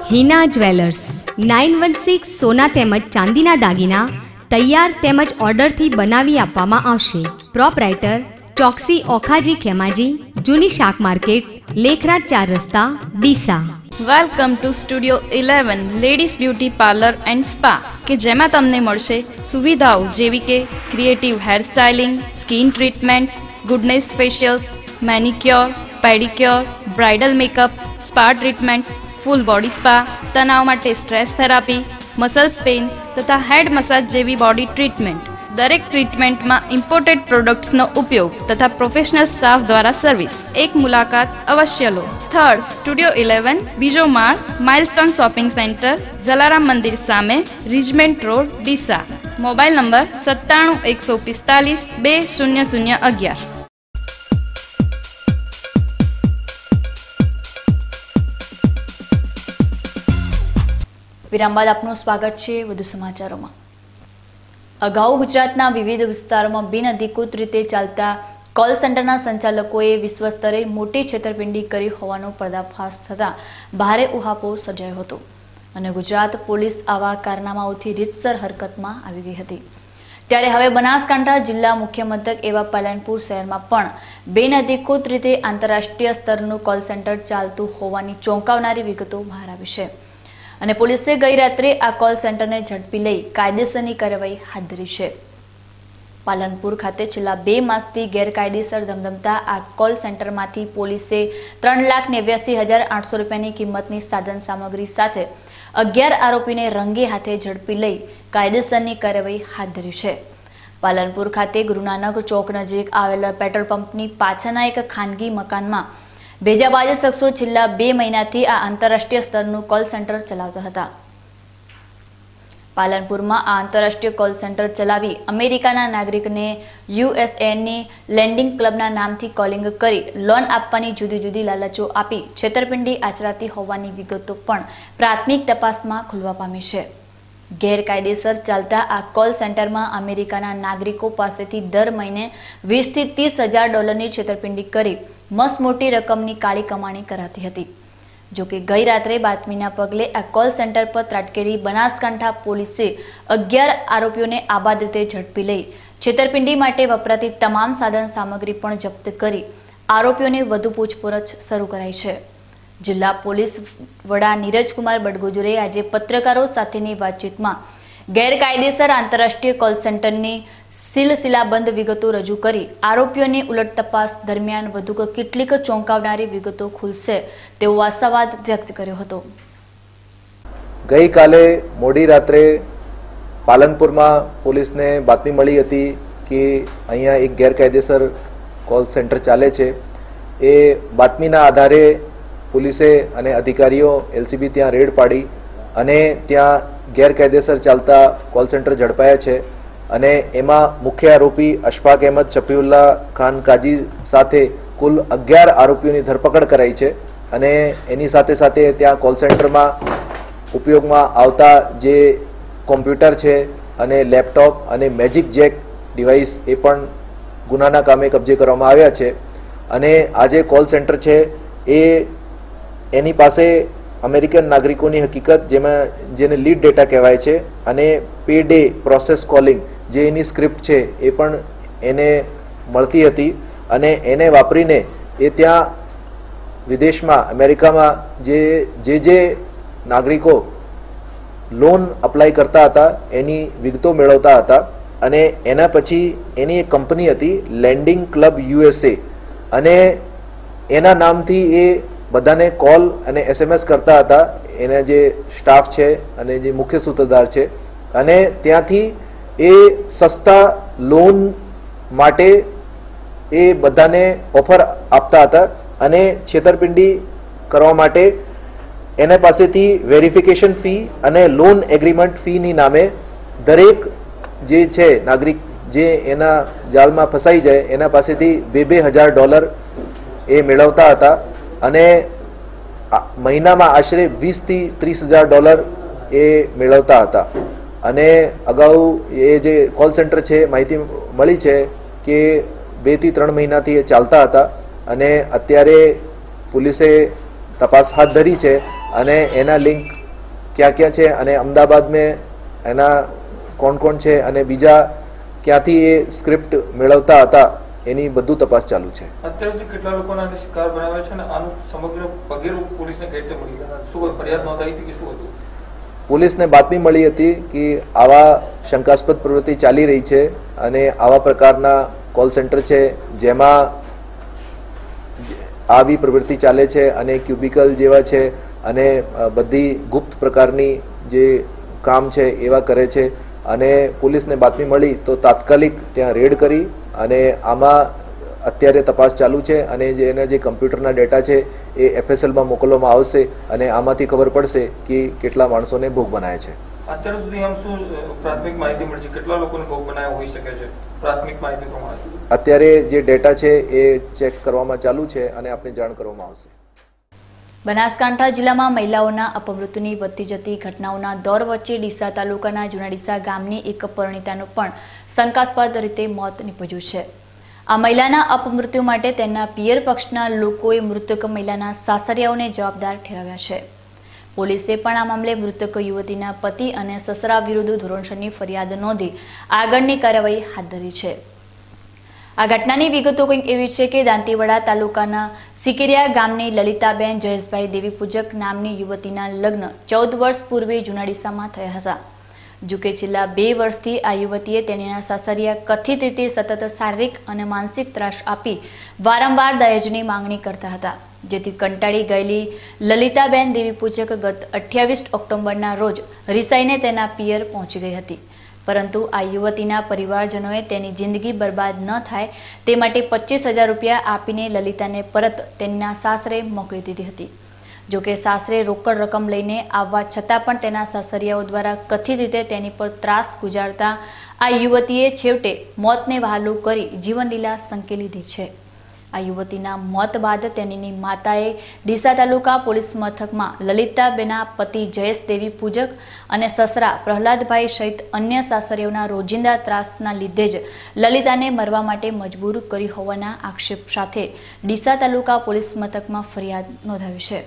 Hina jewellers nine one six સોના તેમજ ચાંદીના દાગીના તૈયાર તેમજ ઓર્ડરથી બનાવી આપવામાં આવશે. પ્રોપરાઇટર ચોકસી ઓખાજી ખેમાજી, જૂની શાક માર્કેટ, લેખરાજ ચાર રસ્તા, Deesa. Welcome to studio eleven ladies beauty parlour and spa, કે જેમાં તમને મળશે સુવિધાઓ જેવી કે creative hair styling, skin treatments, goodness facials, manicure, pedicure, bridal makeup, spa treatments, full body spa, તણાવ માટે સ્ટ્રેસ થેરાપી, મસલ્સ પેઇન તથા હેડ મસાજ જેવી બોડી ટ્રીટમેન્ટ. દરેક ટ્રીટમેન્ટમાં ઇમ્પોર્ટેડ પ્રોડક્ટ્સનો ઉપયોગ તથા પ્રોફેશનલ સ્ટાફ દ્વારા સર્વિસ. એક મુલાકાત અવશ્ય લો. સ્થળ સ્ટુડિયો ઇલેવન, બીજો માળ, માઇલસ્ટોન શોપિંગ સેન્ટર, જલારામ મંદિર સામે, regiment road, Deesa. Mobile number સત્તાણું એકસો પિસ્તાલીસ બે શૂન્ય શૂન્ય અગિયાર. વિરામ બાદ આપનું સ્વાગત છે વધુ સમાચારોમાં. અગાઉ ગુજરાતના વિવિધ વિસ્તારોમાં બિનઅધિકૃત રીતે ચાલતા કોલ સેન્ટરના સંચાલકોએ વિશ્વ સ્તરે મોટી છેતરપિંડી કરી હોવાનો પર્દાફાશ થતાં ભારે ઉહાપોહ સર્જાયો હતો અને ગુજરાત પોલીસ આવા કારનામાઓથી રીતસર હરકતમાં આવી ગઈ હતી. ત્યારે હવે બનાસકાંઠા જિલ્લા મુખ્ય મથક એવા પાલનપુર શહેરમાં પણ બિનઅધિકૃત રીતે આંતરરાષ્ટ્રીય સ્તરનું કોલ સેન્ટર ચાલતું હોવાની ચોંકાવનારી વિગતો બહાર આવી છે અને પોલીસે ગઈ રાત્રે આ કોલ સેન્ટરને ઝડપી લઈ કાયદેસરની કાર્યવાહી હાથ ધરી છે. પાલનપુર ખાતે છેલ્લા બે માસથી ગેરકાયદેસર ધમધમતા આ કોલ સેન્ટરમાંથી પોલીસે ત્રણ લાખ નેવ્યાસી હજાર આઠસો રૂપિયાની કિંમતની સાધન સામગ્રી સાથે અગિયાર આરોપીને રંગે હાથે ઝડપી લઈ કાયદેસરની કાર્યવાહી હાથ ધરી છે. પાલનપુર ખાતે ગુરુનાનક ચોક નજીક આવેલા પેટ્રોલ પંપની પાછળના એક ખાનગી મકાનમાં ભેજાબાજ શખ્સો છેલ્લા બે મહિનાથી આ આંતરરાષ્ટ્રીય સ્તરનું કોલ સેન્ટર ચલાવતા હતા. પાલનપુરમાં આ આંતરરાષ્ટ્રીય કોલ સેન્ટર ચલાવી અમેરિકાના નાગરિકને યુએસએની લેન્ડિંગ ક્લબના નામથી કોલિંગ કરી લોન આપવાની જુદી જુદી લાલચો આપી છેતરપિંડી આચરાતી હોવાની વિગતો પણ પ્રાથમિક તપાસમાં ખુલવા પામી છે. ગેરકાયદેસર ચાલતા આ કોલ સેન્ટરમાં અમેરિકાના નાગરિકો પાસેથી દર મહિને વીસથી ત્રીસ હજાર ડોલરની છેતરપિંડી કરી મસ્ત મોટી રકમની કાળી કમાણી કરાતી હતી. જોકે ગઈ રાત્રે બાતમીના પગલે આ કોલ સેન્ટર પર ત્રાટકેલી બનાસકાંઠા પોલીસે અગિયાર આરોપીઓને આબાદ રીતે ઝડપી લઈ છેતરપિંડી માટે વપરાતી તમામ સાધન સામગ્રી પણ જપ્ત કરી આરોપીઓને વધુ પૂછપરછ શરૂ કરાઈ છે. જિલ્લા પોલીસ વડા નીરજકુમાર બડગુજરે આજે પત્રકારો સાથેની વાતચીતમાં ગેરકાયદેસર આંતરરાષ્ટ્રીય કોલ સેન્ટરની સિલસિલાબંધ વિગતો રજૂ કરી આરોપીઓની ઉલટ તપાસ દરમિયાન વધુ કેટલીક ચોંકાવનારી વિગતો ખુલશે તેવો આશાવાદ વ્યક્ત કર્યો હતો. ગઈકાલે મોડી રાત્રે પાલનપુરમાં પોલીસને બાતમી મળી હતી કે અહીંયા એક ગેરકાયદેસર કોલ સેન્ટર ચાલે છે. એ બાતમીના આધારે પોલીસે અને અધિકારીઓ એલસીબી ત્યાં રેડ પાડી અને ત્યાં ગેરકાયદેસર ચાલતા કોલ સેન્ટર ઝડપાયા છે અને એમાં મુખ્ય આરોપી અશફાક અહેમદ શફીઉલ્લા ખાન કાજી સાથે કુલ અગિયાર આરોપીઓની ધરપકડ કરાઈ છે અને એની સાથે સાથે ત્યાં કોલ સેન્ટરમાં ઉપયોગમાં આવતા જે કોમ્પ્યુટર છે અને લેપટોપ અને મેજિક જેક ડિવાઇસ એ પણ ગુનાના કામે કબજે કરવામાં આવ્યા છે. અને આ જે કોલ સેન્ટર છે એ એની પાસે અમેરિકન નાગરિકોની હકીકત જેમાં જેને લીડ ડેટા કહેવાય છે અને પે ડે પ્રોસેસ કોલિંગ જે એની સ્ક્રિપ્ટ છે એ પણ એને મળતી હતી અને એને વાપરીને એ ત્યાં વિદેશમાં અમેરિકામાં જે જે જે નાગરિકો લોન અપ્લાય કરતા હતા એની વિગતો મેળવતા હતા અને એના પછી એની એક કંપની હતી લેન્ડિંગ ક્લબ યુએસએ અને એના નામથી એ બધાને કોલ અને એસએમએસ કરતા હતા. એના જે સ્ટાફ છે અને જે મુખ્ય સૂત્રધાર છે અને ત્યાંથી એ સસ્તા લોન માટે એ બધાને ઓફર આપતા હતા અને છેતરપિંડી કરવા માટે એના પાસેથી વેરિફિકેશન ફી અને લોન એગ્રીમેન્ટ ફીની નામે દરેક જે છે નાગરિક જે એના જાળમાં ફસાઈ જાય એના પાસેથી બે બે હજાર ડોલર એ મેળવતા હતા અને મહિનામાં આશરે વીસથી ત્રીસ હજાર ડોલર એ મેળવતા હતા. અને અગાઉ એ જે કોલ સેન્ટર છે માહિતી મળી છે કે બેથી ત્રણ મહિનાથી એ ચાલતા હતા અને અત્યારે પોલીસે તપાસ હાથ ધરી છે અને એના લિંક ક્યાં ક્યાં છે અને અમદાવાદમાં એના કોણ કોણ છે અને બીજા ક્યાંથી એ સ્ક્રિપ્ટ મેળવતા હતા એની બધું તપાસ ચાલુ છે. અત્યાર સુધી કેટલા લોકોના શિકાર બનાવ્યા છે અને આનું સમગ્ર પગેરું પોલીસને કઈ રીતે મળી ગયા? શું ફરિયાદ નોંધાઈ હતી કે શું હતું? પોલીસને બાતમી મળી હતી કે આવા શંકાસ્પદ પ્રવૃત્તિ ચાલી રહી છે અને આવા પ્રકારના કોલ સેન્ટર છે જેમાં આવી પ્રવૃત્તિ ચાલે છે અને ક્યુબિકલ જેવા છે અને બધી ગુપ્ત પ્રકારની જે કામ છે એવા કરે છે અને પોલીસને બાતમી મળી તો તાત્કાલિક ત્યાં રેડ કરી અને આમાં અત્યારે તપાસ ચાલુ છે અને જે એના જે કમ્પ્યુટરના ડેટા છે એ એફએસએલમાં મોકલવામાં આવશે અને આમાંથી ખબર પડશે કે કેટલા માણસોને ભોગ બનાવ્યા છે. અત્યાર સુધી આમ શું પ્રાથમિક માહિતી મળી છે? કેટલા લોકોને ભોગ બનાવ્યા હોઈ શકે છે પ્રાથમિક માહિતી પ્રમાણે? અત્યારે જે ડેટા છે એ ચેક કરવામાં ચાલુ છે અને આપને જાણ કરવામાં આવશે. બનાસકાંઠા જિલ્લામાં મહિલાઓના અપમૃત્યુની વધતી જતી ઘટનાઓના દોર વચ્ચે ડીસા તાલુકાના જૂના ડીસા ગામની એક પરિણીતાનું પણ શંકાસ્પદ રીતે મોત નીપજ્યું છે. આ મહિલાના અપમૃત્યુ માટે તેના પિયર પક્ષના લોકોએ મૃતક મહિલાના સાસરિયાઓને જવાબદાર ઠેરવ્યા છે. પોલીસે પણ આ મામલે મૃતક યુવતીના પતિ અને સસરા વિરુદ્ધ ધોરણસરની ફરિયાદ નોંધી આગળની કાર્યવાહી હાથ ધરી છે. આ ઘટનાની વિગતો કંઈક એવી છે કે દાંતીવાડા તાલુકાના સિકરિયા ગામની લલિતાબેન જયેશભાઈ દેવી પૂજક નામની યુવતીના લગ્ન ચૌદ વર્ષ પૂર્વે જૂના ડીસામાં થયા હતા. જોકે છેલ્લા બે વર્ષથી આ યુવતીએ તેણીના સાસરિયા કથિત રીતે સતત શારીરિક અને માનસિક ત્રાસ આપી વારંવાર દહેજની માંગણી કરતા હતા, જેથી કંટાળી ગયેલી લલિતાબેન દેવી પૂજક ગત અઠ્યાવીસ ઓક્ટોબરના રોજ રિસાઈને તેના પિયર પહોંચી ગઈ હતી. પરંતુ આ યુવતીના પરિવારજનોએ તેની જિંદગી બરબાદ ન થાય તે માટે પચીસ હજાર રૂપિયા આપીને લલિતાને પરત તેના સાસરે મોકલી દીધી હતી. જોકે સાસરે રોકડ રકમ લઈને આવવા છતાં પણ તેના સાસરિયાઓ દ્વારા કથિત રીતે તેની પર ત્રાસ ગુજારતા આ યુવતીએ છેવટે મોતને વહાલું કરી જીવનલીલા સંકેલી લીધી છે. આ યુવતીના મોત બાદ તેણીની માતાએ ડીસા તાલુકા પોલીસ મથકમાં લલિતાબેનના પતિ જયેશ દેવી પૂજક અને સસરા પ્રહલાદભાઈ સહિત અન્ય સાસરીઓના રોજિંદા ત્રાસના લીધે જ લલિતાને મરવા માટે મજબૂર કરી હોવાના આક્ષેપ સાથે ડીસા તાલુકા પોલીસ મથકમાં ફરિયાદ નોંધાવી છે.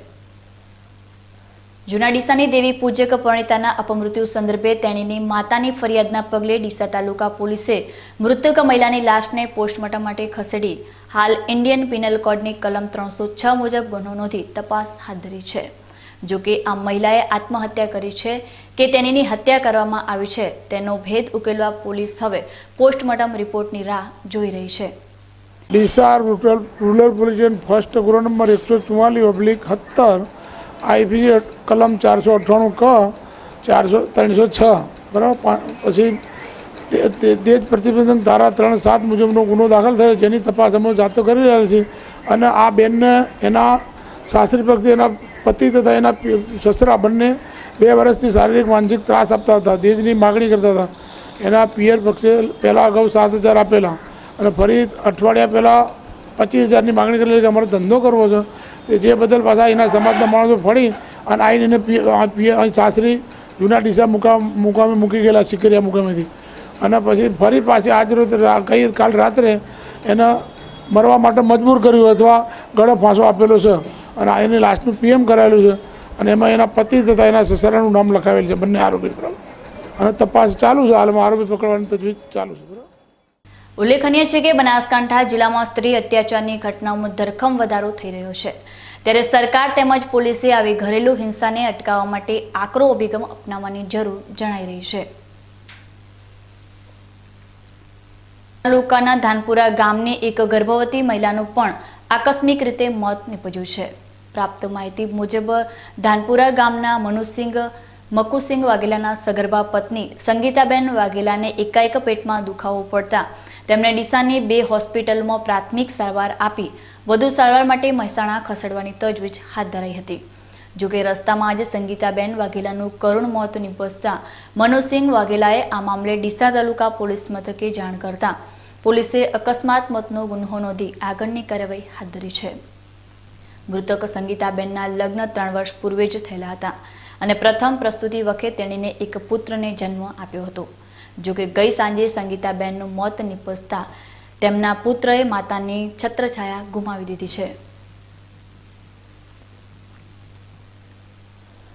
જૂના ડીસાની દેવી પૂજક પરિણીતાના અપમૃત્યુ સંદર્ભે તેણીની માતાની ફરિયાદના પગલે ડીસા તાલુકા પોલીસે મૃતક મહિલાની લાશને પોસ્ટમોર્ટમ માટે ખસેડી હાલ ઇન્ડિયન પિનલ કોડની કલમ ત્રણસો છ મુજબ ગુનો નોંધી તપાસ હાથ ધરી છે. જોકે આ મહિલાએ આત્મહત્યા કરી છે કે તેણીની હત્યા કરવામાં આવી છે તેનો ભેદ ઉકેલવા પોલીસ હવે પોસ્ટમોર્ટમ રિપોર્ટની રાહ જોઈ રહી છે. ડીસા રૂરલ પોલીસ ફર્સ્ટ ગુનો નંબર એકસો ચુમ્માલીસ ઓબ્લિક સત્તર આઈપીસી કલમ ચારસો અઠ્ઠાણું ક ચારસો ત્રણસો છ બરાબર પછી દેશ પ્રતિબંધક ધારા ત્રણ સાત મુજબનો ગુનો દાખલ થયો, જેની તપાસ અમે જાતો કરી રહ્યા છીએ. અને આ બેનને એના સાસરી પક્ષથી એના પતિ તથા એના સસરા બંને બે વર્ષથી શારીરિક માનસિક ત્રાસ આપતા હતા, દેશની માગણી કરતા હતા. એના પિયર પક્ષે પહેલાં અગાઉ સાત હજાર આપેલા અને ફરી અઠવાડિયા પહેલાં પચીસ હજારની માગણી કરેલી કે અમારો ધંધો કરવો છે. તે જે બદલ પાછા એના સમાજના માણસો ફળી અને આવીને એને પિયર અહીં સાસરી જૂના ડીસા મુકામ મુકામે મૂકી ગયેલા સિકરિયા મુકામેથી. અને પછી ફરી પાછી આજ રોજ ગઈ કાલ રાત્રે એને મરવા માટે મજબૂર કર્યું અથવા ગળે ફાંસો આપેલો છે અને એની લાશનું પીએમ કરાયેલું છે અને એમાં એના પતિ તથા એના સસરાનું નામ લખાવેલ છે બંને આરોપી બરાબર. અને તપાસ ચાલુ છે, હાલમાં આરોપી પકડવાની તજવીજ ચાલુ છે. ઉલ્લેખનીય છે કે બનાસકાંઠા જિલ્લામાં સ્ત્રી અત્યાચારની ઘટનાઓમાં ધરખમ વધારો થઈ રહ્યો છે, ત્યારે સરકાર તેમજ પોલીસે આવી ઘરેલુ હિંસાને અટકાવવા માટે આકરો અભિગમ અપનાવવાની જરૂર જણાઈ રહી છે. તાલુકાના ધાનપુરા ગામની એક ગર્ભવતી મહિલાનું પણ આકસ્મિક રીતે મોત નીપજ્યું છે. પ્રાપ્ત માહિતી મુજબ ધાનપુરા ગામના મનુસિંહ મકુસિંહ વાઘેલાના સગર્ભા પત્ની સંગીતાબેન વાઘેલાને એકાએક પેટમાં દુખાવો પડતા તેમણે ડીસાની બે હોસ્પિટલમાં પ્રાથમિક સારવાર આપી વધુ સારવાર માટે મહેસાણા ખસેડવાની તજવીજ હાથ ધરાઈ હતી. જોકે રસ્તામાં જ સંગીતાબેન વાઘેલાનું કરુણ મોત નીપજતા મનુસિંહ વાઘેલાએ આ મામલે ડીસા તાલુકા પોલીસ મથકે જાણ કરતા પોલીસે અકસ્માત મોતનો ગુનો નોંધી આગળની કાર્યવાહી હાથ ધરી છે. મૃતક સંગીતાબેનના લગ્ન ત્રણ વર્ષ પૂર્વે જ થયેલા હતા અને પ્રથમ પ્રસ્તુતિ વખતે તેણીને એક પુત્રને જન્મ આપ્યો હતો. જોકે ગઈ સાંજે સંગીતાબેનનું મોત નીપજતા તેમના પુત્રએ માતાની છત્રછાયા ગુમાવી દીધી છે.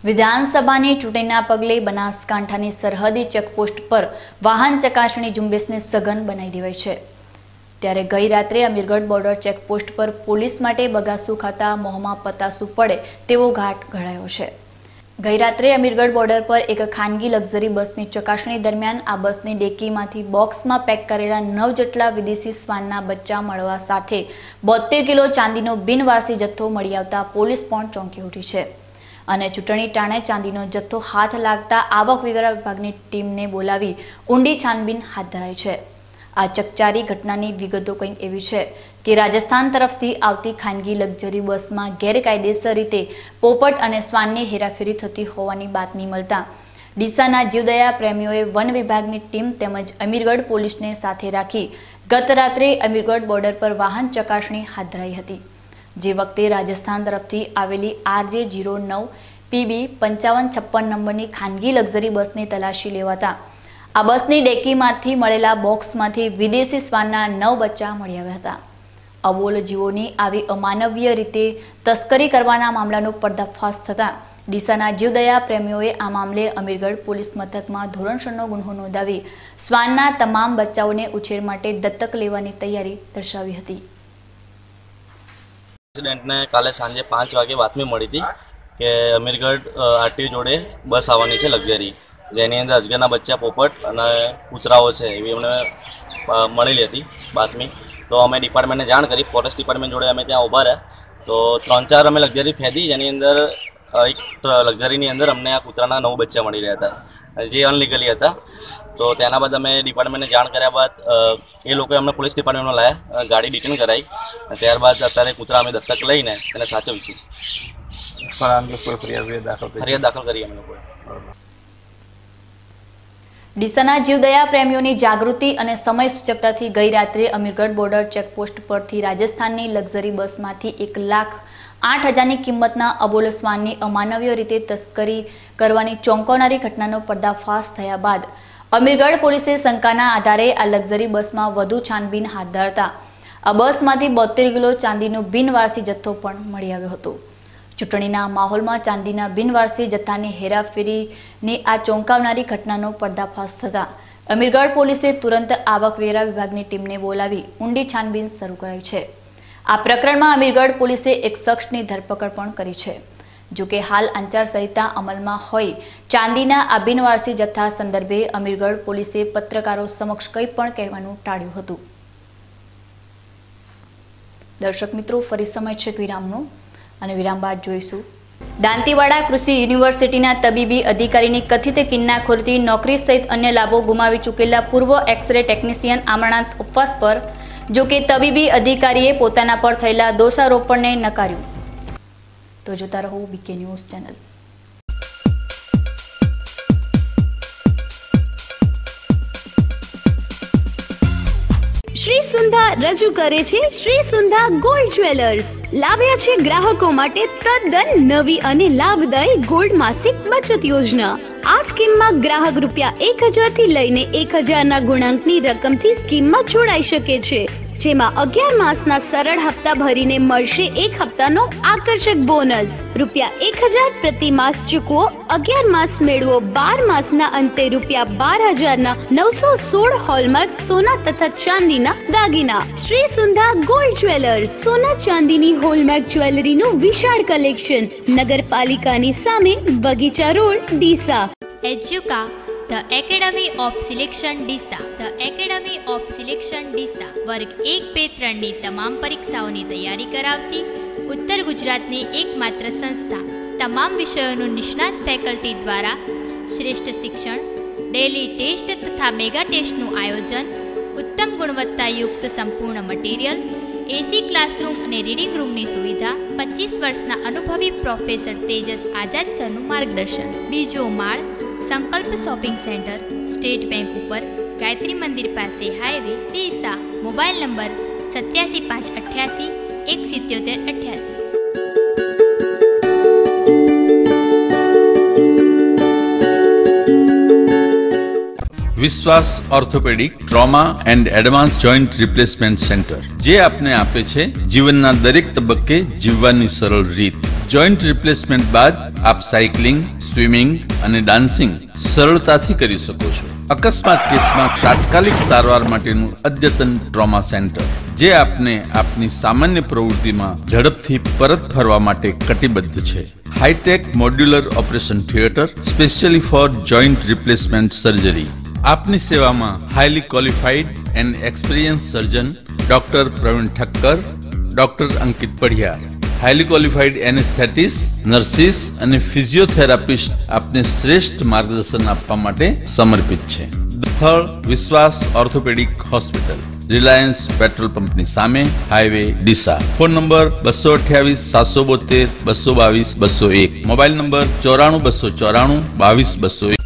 વિધાનસભાની ચૂંટણીના પગલે બનાસકાંઠાની સરહદી ચેકપોસ્ટ પર વાહન ચકાસણી ઝુંબેશને સઘન બનાવી દેવાઈ છે. ત્યારે ગઈ રાત્રે અમીરગઢ બોર્ડર ચેકપોસ્ટ પર પોલીસ માટે બગાસું ખાતા મોંમાં પતાસું પડે તેવો ઘાટ ઘડાયો છે. ગઈ રાત્રે અમીરગઢ બોર્ડર પર એક ખાનગી લક્ઝરી બસની ચકાસણી દરમિયાન આ બસની ડેકીમાંથી બોક્સમાં પેક કરેલા નવ જેટલા વિદેશી શ્વાનના બચ્ચા મળવા સાથે બોતેર કિલો ચાંદીનો બિનવારસી જથ્થો મળી આવતા પોલીસ પણ ચોંકી ઉઠી છે. અને ચૂંટણી ટાણે ચાંદીનો જથ્થો હાથ લાગતા આવક વેરા વિભાગની ટીમને બોલાવી ઊંડી છાનબીન હાથ ધરાઈ છે. આ ચકચારી ઘટનાની વિગતો કંઈક એવી છે કે રાજસ્થાન તરફથી આવતી ખાનગી લક્ઝરી બસમાં ગેરકાયદેસર રીતે પોપટ અને શ્વાનની હેરાફેરી થતી હોવાની બાતમી મળતા ડીસાના જીવદયા પ્રેમીઓએ વન વિભાગની ટીમ તેમજ અમીરગઢ પોલીસને સાથે રાખી ગત રાત્રે અમીરગઢ બોર્ડર પર વાહન ચકાસણી હાથ ધરાઈ હતી. જે વખતે રાજસ્થાન તરફથી આવેલી આર જે જીરો નવ પીબી પંચાવન છપ્પન નંબરની ખાનગી લક્ઝરી બસની તલાશી લેવાતા આ બસની ડેકીમાંથી મળેલા બોક્સમાંથી વિદેશી શ્વાનના નવ બચ્ચા મળી આવ્યા હતા. અબોલ જીવોની આવી અમાનવીય રીતે તસ્કરી કરવાના મામલાનો પર્દાફાશ થતાં ડીસાના જીવદયા પ્રેમીઓએ આ મામલે અમીરગઢ પોલીસ મથકમાં ધોરણસરનો ગુન્હો નોંધાવી શ્વાનના તમામ બચ્ચાઓને ઉછેર માટે દત્તક લેવાની તૈયારી દર્શાવી હતી. એક્સિડન્ટને કાલે સાંજે પાંચ વાગે બાતમી મળી હતી કે અમીરગઢ આરટીઓ જોડે બસ આવવાની છે લક્ઝરી, જેની અંદર અજગરના બચ્ચા પોપટ અને કૂતરાઓ છે એવી અમને મળેલી હતી બાતમી. તો અમે ડિપાર્ટમેન્ટને જાણ કરી, ફોરેસ્ટ ડિપાર્ટમેન્ટ જોડે અમે ત્યાં ઊભા રહ્યા તો ત્રણ ચાર અમે લક્ઝરી ફેદી, જેની અંદર એક લક્ઝરીની અંદર અમને આ કૂતરાના નવ બચ્ચા મળી રહ્યા હતા જે અનલીગલી હતા. તો તેના બાદ અમે ડિપાર્ટમેન્ટને જાણ કર્યા બાદ એ લોકોએ અમને પોલીસ ડિપાર્ટમેન્ટમાં લાવ્યા, ગાડી ડિટેન કરાવી, ત્યારબાદ અત્યારે કૂતરા અમે દત્તક લઈને એને સાચવીશું. ફરિયાદ દાખલ કરી અમે લોકોએ. ડીસાના જીવદયા પ્રેમીઓની જાગૃતિ અને સમય સૂચકતાથી ગઈ રાત્રે અમીરગઢ બોર્ડર ચેકપોસ્ટ પરથી રાજસ્થાનની લક્ઝરી બસમાંથી એક લાખ આઠ હજારની કિંમતના અબોલ શ્વાનની અમાનવીય રીતે તસ્કરી કરવાની ચોંકાવનારી ઘટનાનો પર્દાફાશ થયા બાદ અમીરગઢ પોલીસે શંકાના આધારે આ લક્ઝરી બસમાં વધુ છાનબીન હાથ ધરતા આ બસમાંથી બોતેર કિલો ચાંદીનો બિનવારસી જથ્થો પણ મળી આવ્યો હતો. ચૂંટણીના માહોલમાં ચાંદીના બિનવારસી જથ્થાની હેરાફેરીની આ ચોંકાવનારી ઘટનાનો પર્દાફાશ થતાં અમીરગઢ પોલીસે તુરંત આવકવેરા વિભાગની ટીમને બોલાવી ઊંડી છાનબીન શરૂ કરાઈ છે. આ પ્રકરણમાં અમીરગઢ પોલીસે એક શખ્સની ધરપકડ પણ કરી છે. જોકે હાલ આચારસંહિતા અમલમાં હોય ચાંદીના આ બિનવારસી જથ્થા સંદર્ભે અમીરગઢ પોલીસે પત્રકારો સમક્ષ કંઈ પણ કહેવાનું ટાળ્યું હતું. દર્શક મિત્રો, ફરી સમય છે વિરામનો અને વિરામ બાદ જોઈશું. દાંતીવાડા કૃષિ યુનિવર્સિટીના તબીબી અધિકારીની કથિત કિન્નાખોરીથી નોકરી સહિત અન્ય લાભો ગુમાવી ચૂકેલા પૂર્વ એક્સરે ટેકનિશિયન અમરનાથ ઉપવાસ પર જોકે તબીબી અધિકારીએ પોતાના પર થયેલા દોષારોપણને નકાર્યું. તો જોતા રહો BK news channel. Shri Sundha રજૂ કરે છે શ્રી સુંધા ગોલ્ડ જ્વેલર્સ. લાવ્યા છે ગ્રાહકો માટે તદ્દન નવી અને લાભદાયી ગોલ્ડ માસિક બચત યોજના. આ સ્કીમમાં ગ્રાહક રૂપિયા એક હજાર થી લઈને એક હજાર ના ગુણાંકની રકમથી સ્કીમમાં જોડાઈ શકે છે, જેમાં અગિયાર માસના સરળ હપ્તા ભરીને મળશે એક હપ્તાનો આકર્ષક બોનસ. રૂપિયા એક હજાર પ્રતિ માસ ચૂકવો, અગિયાર માસ મેળવો, બાર માસના અંતે રૂપિયા બાર હજારના નવસો સોળ હોલમાર્ક સોના તથા ચાંદીના દાગીના. શ્રી સુંધા ગોલ્ડ જ્વેલર્સ, સોના ચાંદીની હોલમાર્ક જ્વેલરીનું વિશાળ કલેક્શન, નગરપાલિકાની સામે, બગીચા road, Deesa. Educa The Academy of Selection Deesa. The Academy of Selection Deesa વર્ગ એક બે ત્રણની તમામ પરીક્ષાઓની તૈયારી કરાવતી ઉત્તર ગુજરાતની એકમાત્ર સંસ્થા. તમામ વિષયોનું નિષ્ણાત ફેકલ્ટી દ્વારા શ્રેષ્ઠ શિક્ષણ, ડેલી ટેસ્ટ તથા મેગા ટેસ્ટનું આયોજન, ઉત્તમ ગુણવત્તાયુક્ત સંપૂર્ણ મટીરિયલ, એસી ક્લાસરૂમ અને રીડિંગ રૂમની સુવિધા, પચીસ વર્ષના અનુભવી પ્રોફેસર તેજસ આઝાદ સરનું માર્ગદર્શન. બીજો માળ, સંકલ્પ શોપિંગ સેન્ટર, સ્ટેટ બેંક ઉપર, ગાયત્રી મંદિર પાસે, હાઈવે, ડીસા. મોબાઈલ નંબર સત્યાસી પાંચ અઠ્યાસી એક સિત્યોતેર અઠ્યાસી. Vishwas orthopaedic trauma and advance joint replacement centre, જે આપને આપે છે જીવનના દરેક તબક્કે જીવવાની સરળ રીત. જોઈન્ટ રિપ્લેસમેન્ટ બાદ આપ સાયકલિંગ, સ્વિમિંગ અને ડાન્સિંગ સરળતાથી કરી શકો છો. અકસ્માત કેસમાં તાત્કાલિક સારવાર માટેનું અદ્યતન ટ્રોમા સેન્ટર, જે આપને આપની સામાન્ય પ્રવૃત્તિમાં ઝડપથી પરત ફરવા માટે કટિબદ્ધ છે. Hi-tech modular operation theatre specially for joint replacement surgery. આપની સેવામાં highly qualified and experience surgeon doctor Praveen Thakkar, doctor Ankit Padhiyar, highly qualified anaesthetist, nurses અને ફિઝિયોથેરાપિસ્ટ આપને શ્રેષ્ઠ માર્ગદર્શન આપવા માટે સમર્પિત છે. સ્થળ વિશ્વાસ ઓર્થોપેડિક હોસ્પિટલ, રિલાયન્સ પેટ્રોલ પંપની સામે, હાઈવે ડીસા. ફોન નંબર બસો અઠ્યાવીસ સાતસો બોતેર બસો બાવીસ બસો એક. મોબાઈલ નંબર ચોરાણું બસો ચોરાણું બાવીસ બસો એક.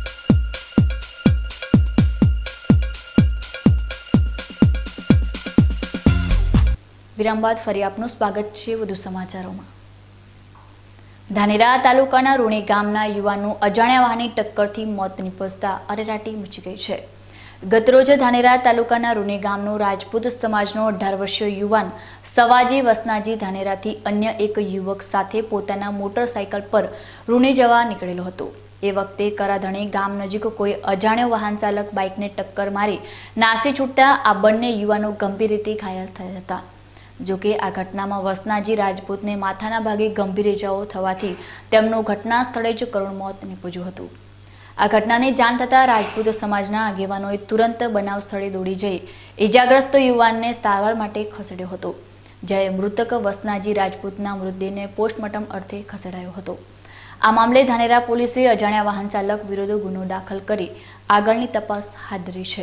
વિરામ બાદ ફરી આપનું સ્વાગત છે. વધુ સમાચારોમાં. ધાનેરા તાલુકાના રૂણી ગામના યુવાનનું અજાણ્યા વાહનની ટક્કરથી મોત નિપજતા અરેરાટી મચી ગઈ છે. ગતરોજ ધાનેરા તાલુકાના રૂણી ગામનો રાજપૂત સમાજનો અઢાર વર્ષીય યુવાન સવાજી વસનાજી ધાનેરાથી અન્ય એક યુવક સાથે પોતાના મોટરસાયકલ પર રૂણી જવા નીકળેલો હતો. એ વખતે કરાધણી ગામ નજીક કોઈ અજાણ્યો વાહન ચાલક બાઇકને ટક્કર મારી નાસી છૂટતા આ બંને યુવાનો ગંભીર રીતે ઘાયલ થયા હતા. જોકે આ ઘટનામાં વસનાજી રાજપૂતને માથાના ભાગે ગંભીર ઇજાઓ થવાથી તેમનું ઘટના સ્થળે જ કરુણ મોત નીપજ્યું હતું. આ ઘટનાની જાણ થતાં રાજપૂત સમાજના આગેવાનોએ તુરંત બનાવ સ્થળે દોડી જઈ ઇજાગ્રસ્ત યુવાનને સારવાર માટે ખસેડ્યો હતો, જ્યારે મૃતક વસનાજી રાજપૂતના મૃતદેહને પોસ્ટમોર્ટમ અર્થે ખસેડાયો હતો. આ મામલે ધાનેરા પોલીસે અજાણ્યા વાહન ચાલક વિરુદ્ધ ગુનો દાખલ કરી આગળની તપાસ હાથ ધરી છે.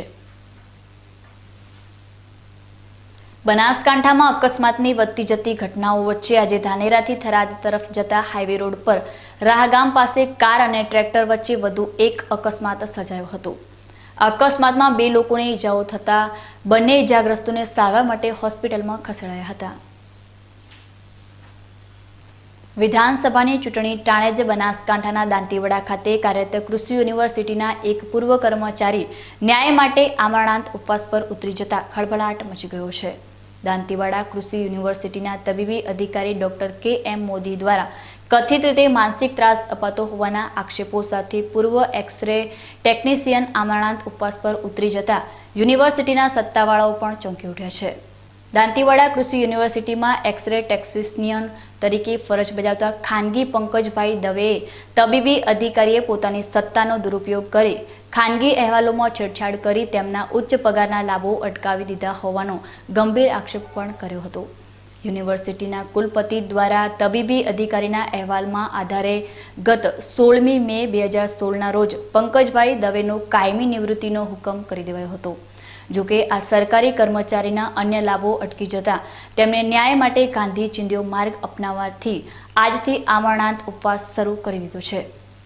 બનાસકાંઠામાં અકસ્માતની વધતી જતી ઘટનાઓ વચ્ચે આજે ધાનેરાથી થરાદ તરફ જતા હાઈવે રોડ પર રાહગામ પાસે કાર અને ટ્રેક્ટર વચ્ચે વધુ એક અકસ્માત સર્જાયો હતો. અકસ્માતમાં બે લોકોને ઈજાઓ થતા બંને ઈજાગ્રસ્તોને સારવાર માટે હોસ્પિટલમાં ખસેડાયા હતા. વિધાનસભાની ચૂંટણી ટાણે જ બનાસકાંઠાના દાંતીવાડા ખાતે કાર્યરત કૃષિ યુનિવર્સિટીના એક પૂર્વ કર્મચારી ન્યાય માટે આમરણાંત ઉપવાસ પર ઉતરી જતા ખળભળાટ મચી ગયો છે. દાંતીવાડા કૃષિ યુનિવર્સિટીના તબીબી અધિકારી ડોક્ટર કે એમ મોદી દ્વારા કથિત રીતે માનસિક ત્રાસ અપાતો હોવાના આક્ષેપો સાથે પૂર્વ એક્સ-રે ટેકનિશિયન આમરણાંત ઉપવાસ પર ઉતરી જતા યુનિવર્સિટીના સત્તાવાળાઓ પણ ચોંકી ઉઠ્યા છે. દાંતીવાડા કૃષિ યુનિવર્સિટીમાં એક્સ-રે ટેકનિશિયન તરીકે ફરજ બજાવતા ખાનગી પંકજભાઈ દવેએ તબીબી અધિકારીએ પોતાની સત્તાનો દુરુપયોગ કરી ખાનગી અહેવાલોમાં છેડછાડ કરી તેમના ઉચ્ચ પગારના લાભો અટકાવી દીધા હોવાનો ગંભીર આક્ષેપ પણ કર્યો હતો. યુનિવર્સિટીના કુલપતિ દ્વારા તબીબી અધિકારીના અહેવાલમાં આધારે ગત સોળમી મે બે હજાર સોળના રોજ પંકજભાઈ દવેનો કાયમી નિવૃત્તિનો હુકમ કરી દેવાયો હતો. જોકે આ સરકારી કર્મચારીના અન્ય લાભો અટકી જતા તેમણે ન્યાય માટે ગાંધી ચિંધ્યો માર્ગ અપનાવવાથી આજથી આમરણાંત ઉપવાસ શરૂ કરી દીધો છે.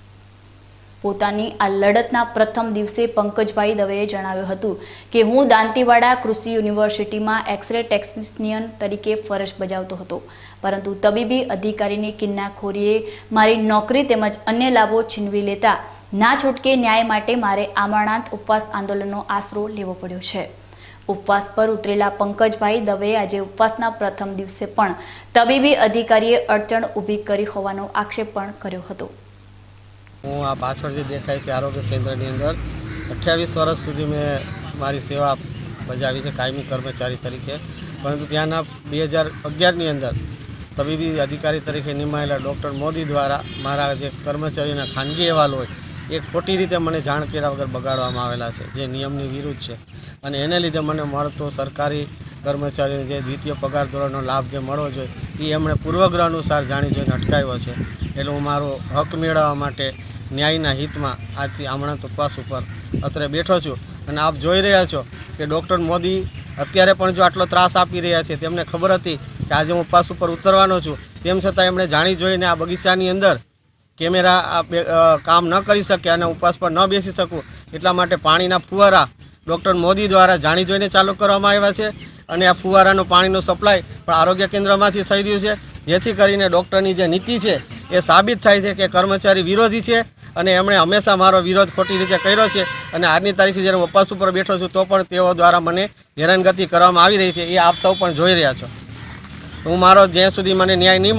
પોતાની આ લડતના પ્રથમ દિવસે પંકજભાઈ દવેએ જણાવ્યું હતું કે હું દાંતીવાડા કૃષિ યુનિવર્સિટીમાં એક્સ-રે ટેકનિશિયન તરીકે ફરજ બજાવતો હતો, પરંતુ તબીબી અધિકારીની કિન્નાખોરીએ મારી નોકરી તેમજ અન્ય લાભો છીનવી લેતા ના છૂટકે ન્યાય માટે મારે આમરણાંત ઉપવાસ આંદોલનનો આશરો લેવો પડ્યો છે. ઉપવાસ પર ઉતરેલા પંકજભાઈ દવેએ આજે ઉપવાસના પ્રથમ દિવસે પણ તબીબી અધિકારીએ અડચણ ઊભી કરી હોવાનો આક્ષેપ પણ કર્યો હતો. હું આ પાછળ જે દેખાય છે આરોગ્ય કેન્દ્રની અંદર અઠ્યાવીસ વર્ષ સુધી મેં મારી સેવા બજાવી છે કાયમી કર્મચારી તરીકે, પરંતુ ત્યાંના બે હજાર અગિયારની અંદર તબીબી અધિકારી તરીકે નિમાયેલા ડૉક્ટર મોદી દ્વારા મારા જે કર્મચારીના ખાનગી અહેવાલ હોય એ ખોટી રીતે મને જાણ કર્યા વગર બગાડવામાં આવેલા છે, જે નિયમની વિરુદ્ધ છે. અને એને લીધે મને મળતો સરકારી કર્મચારીને જે દ્વિતીય પગાર ધોરણનો લાભ જે મળવો જોઈએ એ એમણે પૂર્વગ્રહ અનુસાર જાણી જોઈને અટકાવ્યો છે. એટલે હું મારો હક મેળવવા માટે ન્યાયના હિતમાં આજથી આમરણાંત ઉપવાસ ઉપર અત્રે બેઠો છું. અને આપ જોઈ રહ્યા છો કે ડૉક્ટર મોદી અત્યારે પણ જો આટલો ત્રાસ આપી રહ્યા છે, તેમને ખબર હતી કે આજે હું ઉપવાસ ઉપર ઉતરવાનો છું, તેમ છતાં એમણે જાણી જોઈને આ બગીચાની અંદર કેમેરા કામ ન કરી શકે અને ઉપવાસ પર ન બેસી શકું એટલા માટે પાણીના ફુવારા ડૉક્ટર મોદી દ્વારા જાણી જોઈને ચાલુ કરવામાં આવ્યા છે. અને આ ફુવારાનું પાણીનું સપ્લાય પણ આરોગ્ય કેન્દ્રમાંથી થઈ રહ્યું છે, જેથી કરીને ડૉક્ટરની જે નીતિ છે એ સાબિત થાય છે કે કર્મચારી વિરોધી છે અને એમણે હંમેશા મારો વિરોધ ખોટી રીતે કર્યો છે. અને આજની તારીખે જ્યારે હું ઉપવાસ ઉપર બેઠો છું તો પણ તેઓ દ્વારા મને હેરાનગતિ કરવામાં આવી રહી છે, એ આપ સૌ પણ જોઈ રહ્યા છો. હું મારો જ્યાં સુધી મને ન્યાય નહીં મળે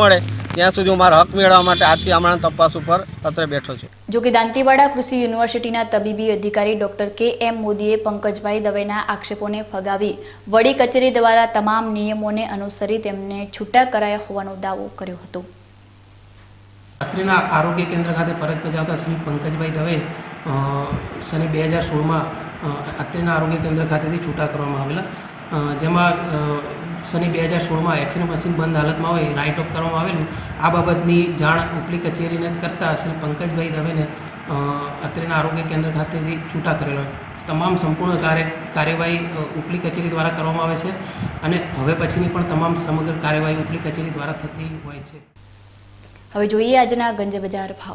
ત્યાં સુધી હું મારો હક મેળવવા માટે આજથી હમણાં તપાસ ઉપર અત્રે બેઠો છું. જો કે દાંતીવાડા કૃષિ યુનિવર્સિટીના તબીબી અધિકારી ડોક્ટર કે એમ મોદીએ પંકજભાઈ દવેના આક્ષેપોને ફગાવી વડી કચેરી દ્વારા તમામ નિયમોને અનુસરી તેમને છૂટા કરાયા હોવાનો દાવો કર્યો હતો. અત્રેના આરોગ્ય કેન્દ્ર ખાતે ફરજ બજાવતા શ્રી પંકજભાઈ દવે સને બે હજાર સોળમાં અત્રેના આરોગ્ય કેન્દ્ર ખાતેથી છૂટા કરવામાં આવેલા, જેમાં સને બે હજાર સોળમાં એક્સરે મશીન બંધ હાલતમાં હોય રાઇટ ઓફ કરવામાં આવેલું. આ બાબતની જાણ ઉપલી કચેરીને કરતાં શ્રી પંકજભાઈ દવેને અત્રેના આરોગ્ય કેન્દ્ર ખાતેથી છૂટા કરેલો. તમામ સંપૂર્ણ કાર્ય કાર્યવાહી ઉપલી કચેરી દ્વારા કરવામાં આવે છે અને હવે પછીની પણ તમામ સમગ્ર કાર્યવાહી ઉપલી કચેરી દ્વારા થતી હોય છે. હવે જોઈએ આજના ગંજ બજાર ભાવ.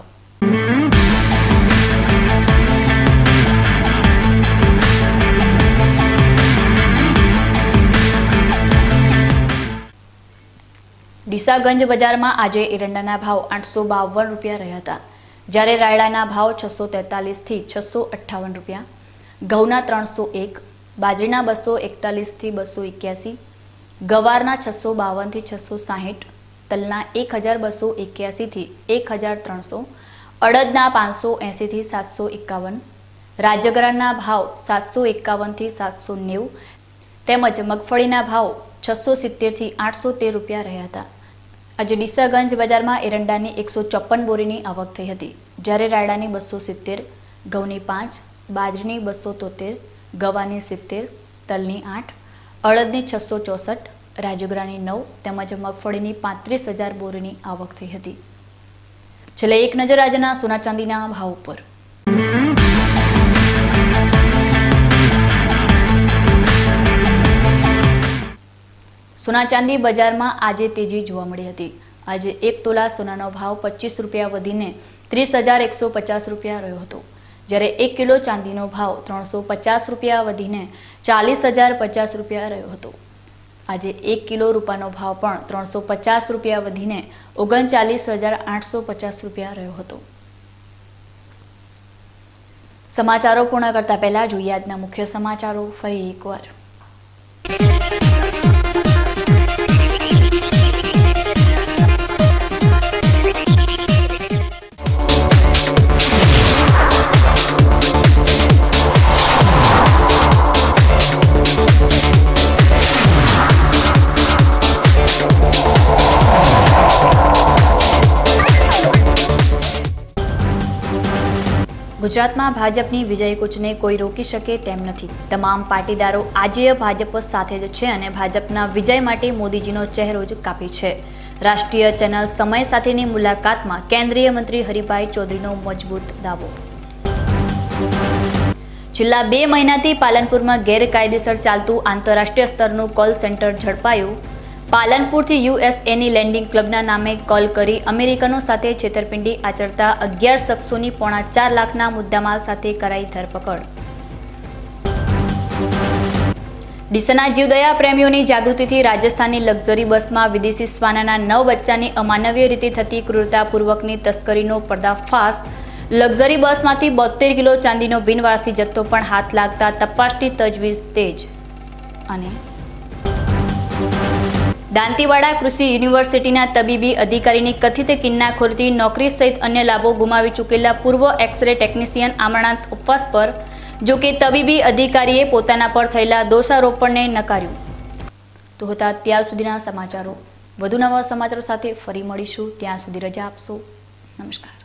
ડીસા ગંજ બજારમાં આજે એરંડાના ભાવ આઠસો બાવન રૂપિયા રહ્યા હતા, જ્યારે રાયડાના ભાવ છસો તેતાલીસથી છસો અઠ્ઠાવન રૂપિયા, ઘઉંના ત્રણસો એક, બાજરીના બસો એકતાલીસથી બસો એક્યાસી, ગવારના છસો બાવનથી છસો સાહીઠ, તલના એક હજાર બસો એક્યાસીથી એક હજાર ત્રણસો, અડદના પાંચસો એંસીથી સાતસો એકાવન, રાજગરાના ભાવ સાતસો એકાવનથી સાતસો નેવું તેમજ મગફળીના ભાવ છસો સિત્તેરથી આઠસો તેર રૂપિયા રહ્યા હતા. આજે ડીસાગંજ બજારમાં એરંડાની એકસો ચોપન બોરીની આવક થઈ હતી, જ્યારે રાયડાની બસો સિત્તેર, ઘઉંની પાંચ, બાજરીની બસો તોતેર, ગવાની સિત્તેર, તલની આઠ, અડદની છસો ચોસઠ, રાજગરાની નવ તેમજ મગફળીની પાંત્રીસ હજાર બોરીની આવક થઈ હતી. છેલ્લે એક નજર આજના સોના ચાંદીના ભાવ ઉપર. સોના ચાંદી બજારમાં આજે તેજી જોવા મળી હતી. આજે એક તોલા સોનાનો ભાવ પચીસ રૂપિયા વધીને ત્રીસ હજાર એકસો પચાસ રૂપિયા રહ્યો હતો, જ્યારે એક કિલો ચાંદીનો ભાવ ત્રણસો પચાસ રૂપિયા વધીને ચાલીસ હજાર પચાસ રૂપિયા રહ્યો હતો. આજે એક કિલો રૂપાનો ભાવ પણ ત્રણસો પચાસ રૂપિયા વધીને ઓગણચાલીસ હજાર આઠસો પચાસ રૂપિયા રહ્યો હતો. સમાચારો પૂર્ણ કરતા પહેલા જોઈએ આજના મુખ્ય સમાચારો ફરી એકવાર. ગુજરાતમાં ભાજપની વિજય કૂચને કોઈ રોકી શકે તેમ નથી. તમામ પાટીદારો આજે ભાજપ સાથે જ છે અને ભાજપના વિજય માટે મોદીજીનો ચહેરો જ કાપી છે. રાષ્ટ્રીય ચેનલ સમય સાથેની મુલાકાતમાં કેન્દ્રીય મંત્રી હરિભાઈ ચૌધરીનો મજબૂત દાવો. છેલ્લા બે મહિનાથી પાલનપુરમાં ગેરકાયદેસર ચાલતું આંતરરાષ્ટ્રીય સ્તરનું કોલ સેન્ટર ઝડપાયું. પાલનપુરથી યુએસએની લેન્ડિંગ ક્લબના નામે કોલ કરી અમેરિકનો સાથે છેતરપિંડી આચરતા અગિયાર શખ્સોની પોણા ચાર લાખના મુદ્દામાલ સાથે કરાઈ ધરપકડ. ડીસાના જીવદયા પ્રેમીઓની જાગૃતિથી રાજસ્થાનની લક્ઝરી બસમાં વિદેશી શ્વાનના નવ બચ્ચાની અમાનવીય રીતે થતી ક્રૂરતાપૂર્વકની તસ્કરીનો પર્દાફાશ. લક્ઝરી બસમાંથી બોતેર કિલો ચાંદીનો બિનવારસી જથ્થો પણ હાથ લાગતા તપાસની તજવીજ તેજ. અને દાંતીવાડા કૃષિ યુનિવર્સિટીના તબીબી અધિકારીની કથિત કિન્નાખોરીથી નોકરી સહિત અન્ય લાભો ગુમાવી ચૂકેલા પૂર્વ એક્સરે ટેકનિશિયન અમરનાથ ઉપવાસ પર, જો કે તબીબી અધિકારીએ પોતાના પર થયેલા દોષારોપણને નકાર્યું. તો હતા ત્યાર સુધીના સમાચારો. વધુ નવા સમાચારો સાથે ફરી મળીશું. ત્યાં સુધી રજા આપશો. નમસ્કાર.